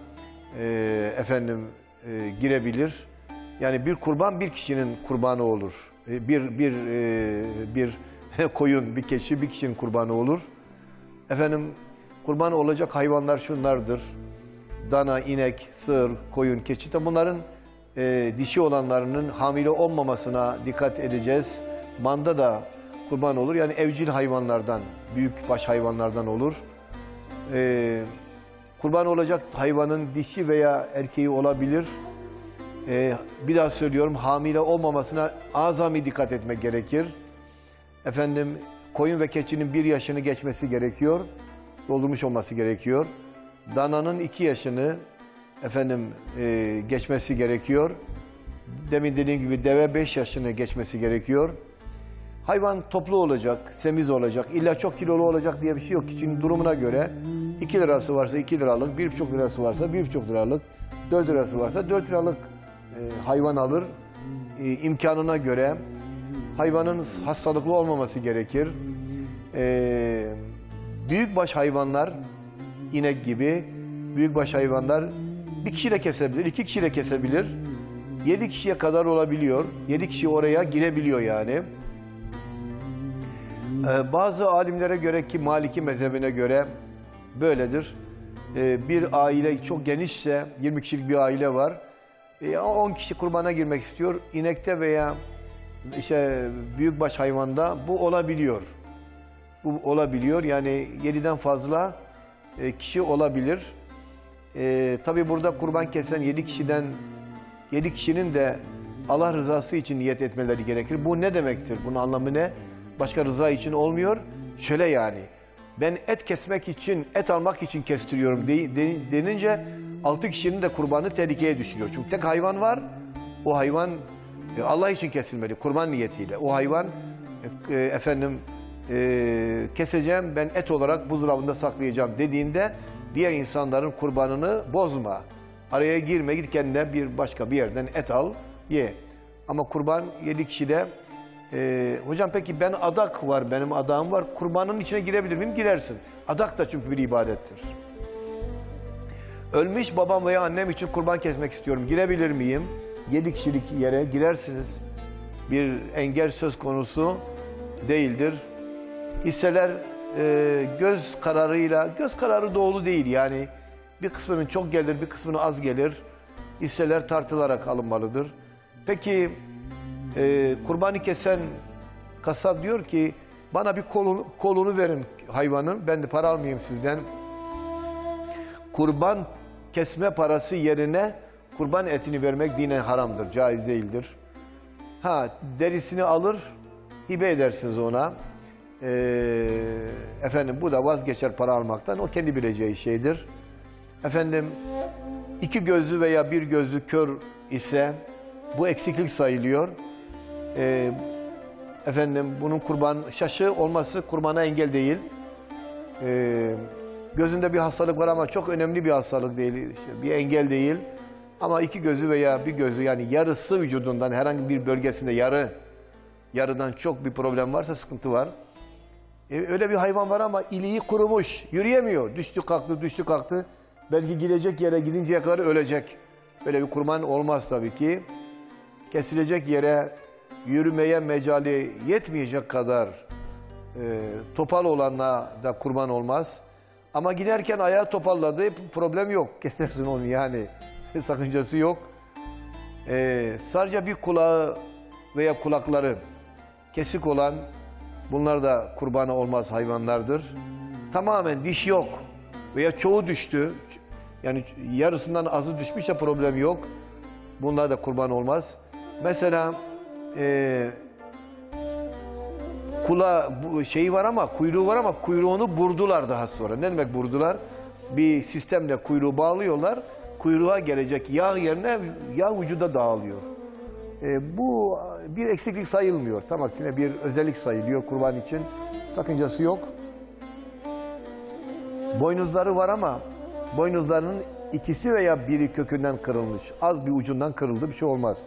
girebilir. Yani bir kurban bir kişinin kurbanı olur. Bir koyun, bir keçi bir kişinin kurbanı olur. Kurban olacak hayvanlar şunlardır. Dana, inek, sığır, koyun, keçi. Bunların dişi olanlarının hamile olmamasına dikkat edeceğiz. Manda da kurban olur. Yani evcil hayvanlardan, büyükbaş hayvanlardan olur. Kurban olacak hayvanın dişi veya erkeği olabilir. Bir daha söylüyorum, hamile olmamasına azami dikkat etmek gerekir. Efendim, koyun ve keçinin 1 yaşını geçmesi gerekiyor. Doldurmuş olması gerekiyor. Dananın 2 yaşını geçmesi gerekiyor. Demin dediğim gibi deve 5 yaşını geçmesi gerekiyor. Hayvan toplu olacak, semiz olacak, illa çok kilolu olacak diye bir şey yok. Şimdi durumuna göre 2 lirası varsa 2 liralık, 1,5 lirası varsa 1,5 liralık, 4 lirası varsa 4 liralık hayvan alır. İmkanına göre hayvanın hastalıklı olmaması gerekir. Büyükbaş hayvanlar, inek gibi büyükbaş hayvanlar 1 kişi de kesebilir, 2 kişi de kesebilir. 7 kişiye kadar olabiliyor. 7 kişi oraya girebiliyor yani. Bazı alimlere göre ki Maliki mezhebine göre böyledir. Bir aile çok genişse, 20 kişilik bir aile var. 10 kişi kurbana girmek istiyor. İnekte veya büyükbaş hayvanda bu olabiliyor. Bu olabiliyor. Yani 7'den fazla kişi olabilir. Tabii burada kurban kesen 7 kişinin de Allah rızası için niyet etmeleri gerekir. Bu ne demektir? Bunun anlamı ne? Başka rıza için olmuyor. Şöyle yani, ben et kesmek için, et almak için kestiriyorum denince 6 kişinin de kurbanı tehlikeye düşüyor. Çünkü tek hayvan var. O hayvan Allah için kesilmeli, kurban niyetiyle. O hayvan keseceğim, ben et olarak buzdolabında saklayacağım dediğinde diğer insanların kurbanını bozma. Araya girme, git kendine başka bir yerden et al, ye. Ama kurban 7 kişide. Hocam peki adak var, benim adağım var. Kurbanın içine girebilir miyim? Girersin. Adak da çünkü bir ibadettir. Ölmüş babam veya annem için kurban kesmek istiyorum. Girebilir miyim? 7 kişilik yere girersiniz. Bir engel söz konusu değildir. Hisseler göz kararı doğru değil yani. Bir kısmının çok gelir, bir kısmının az gelir. Hisseler tartılarak alınmalıdır. Peki kurbanı kesen kasap diyor ki bana bir kolunu verin hayvanın, ben de para almayayım sizden. Kurban kesme parası yerine kurban etini vermek dinen haramdır, caiz değildir. Derisini alır, hibe edersiniz ona. Bu da vazgeçer para almaktan, o kendi bileceği şeydir. 2 gözlü veya 1 gözlü kör ise bu eksiklik sayılıyor. Bunun şaşı olması kurbana engel değil. Gözünde bir hastalık var ama çok önemli bir hastalık değil, bir engel değil. Ama 2 gözü veya 1 gözü, yani yarısı vücudundan herhangi bir bölgesinde yarıdan çok bir problem varsa sıkıntı var. Öyle bir hayvan var ama iliği kurumuş, yürüyemiyor. Düştü kalktı. Belki gidecek yere gidinceye kadar ölecek. Öyle bir kurban olmaz tabii ki. Kesilecek yere yürümeye mecali yetmeyecek kadar topal olanla da kurban olmaz. Ama giderken ayağı topalladı, problem yok. Kesersin onu yani. Sakıncası yok. Sadece bir kulağı veya kulakları kesik olan, bunlar da kurbanı olmaz hayvanlardır. Tamamen diş yok veya çoğu düştü. Yani yarısından azı düşmüşse problem yok. Bunlar da kurban olmaz. Mesela kuyruğu var ama kuyruğunu burdular daha sonra. Ne demek burdular? Bir sistemle kuyruğu bağlıyorlar. Kuyruğa gelecek yağ yerine yağ vücuda dağılıyor. Bu bir eksiklik sayılmıyor. Tam aksine bir özellik sayılıyor kurban için. Sakıncası yok. Boynuzları var ama boynuzlarının 2'si veya 1'i kökünden kırılmış. Az bir ucundan kırıldı, bir şey olmaz.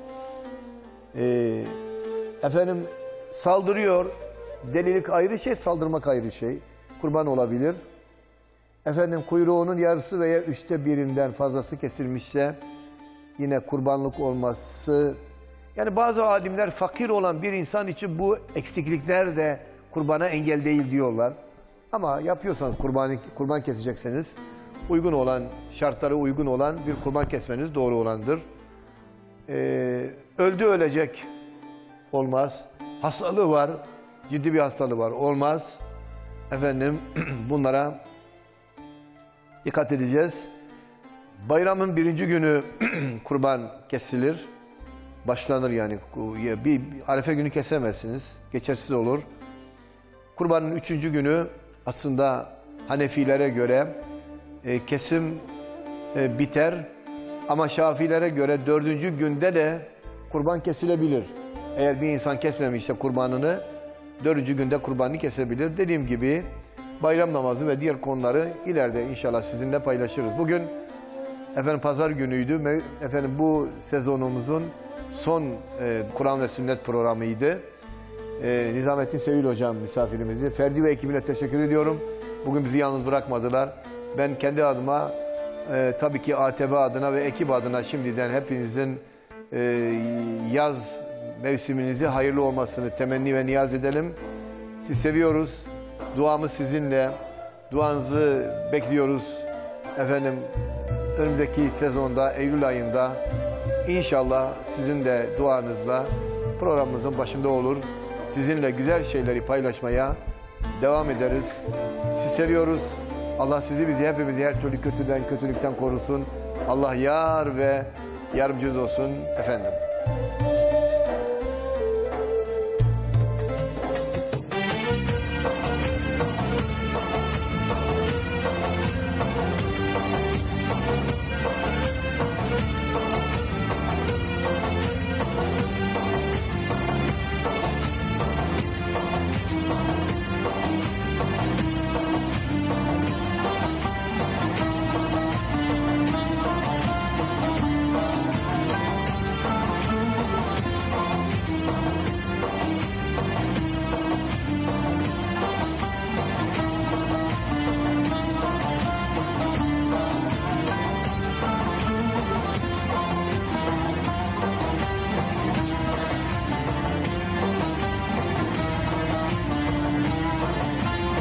Saldırıyor. Delilik ayrı şey, saldırmak ayrı şey. Kurban olabilir. Kuyruğunun yarısı veya 3'te 1'inden fazlası kesilmişse yine kurbanlık olması. Yani bazı alimler fakir olan bir insan için bu eksiklikler de kurbana engel değil diyorlar. Ama yapıyorsanız kurban kesecekseniz uygun olan, şartlara uygun olan bir kurban kesmeniz doğru olandır. Öldü ölecek. Olmaz. Hastalığı var. Ciddi bir hastalığı var. Olmaz. Efendim bunlara dikkat edeceğiz. Bayramın birinci günü kurban kesilir. Başlanır yani. Bir Arefe günü kesemezsiniz. Geçersiz olur. Kurbanın üçüncü günü aslında Hanefilere göre kesim biter. Ama Şafilere göre dördüncü günde de kurban kesilebilir. Eğer bir insan kesmemişse kurbanını dördüncü günde kurbanını kesebilir. Dediğim gibi bayram namazı ve diğer konuları ileride inşallah sizinle paylaşırız. Bugün efendim pazar günüydü. Efendim bu sezonumuzun son Kur'an ve Sünnet programıydı. Nizamettin Sevil hocam misafirimizi. Ferdi ve ekibine teşekkür ediyorum. Bugün bizi yalnız bırakmadılar. Ben kendi adıma tabii ki ATV adına ve ekip adına şimdiden hepinizin yaz mevsiminizi hayırlı olmasını temenni ve niyaz edelim. Sizi seviyoruz. Duamız sizinle. Duanızı bekliyoruz. Efendim önümüzdeki sezonda, Eylül ayında inşallah sizin de duanızla programımızın başında olur. Sizinle güzel şeyleri paylaşmaya devam ederiz. Sizi seviyoruz. Allah sizi bizi hepimizi her türlü kötülükten korusun. Allah yar ve yardımcınız olsun efendim.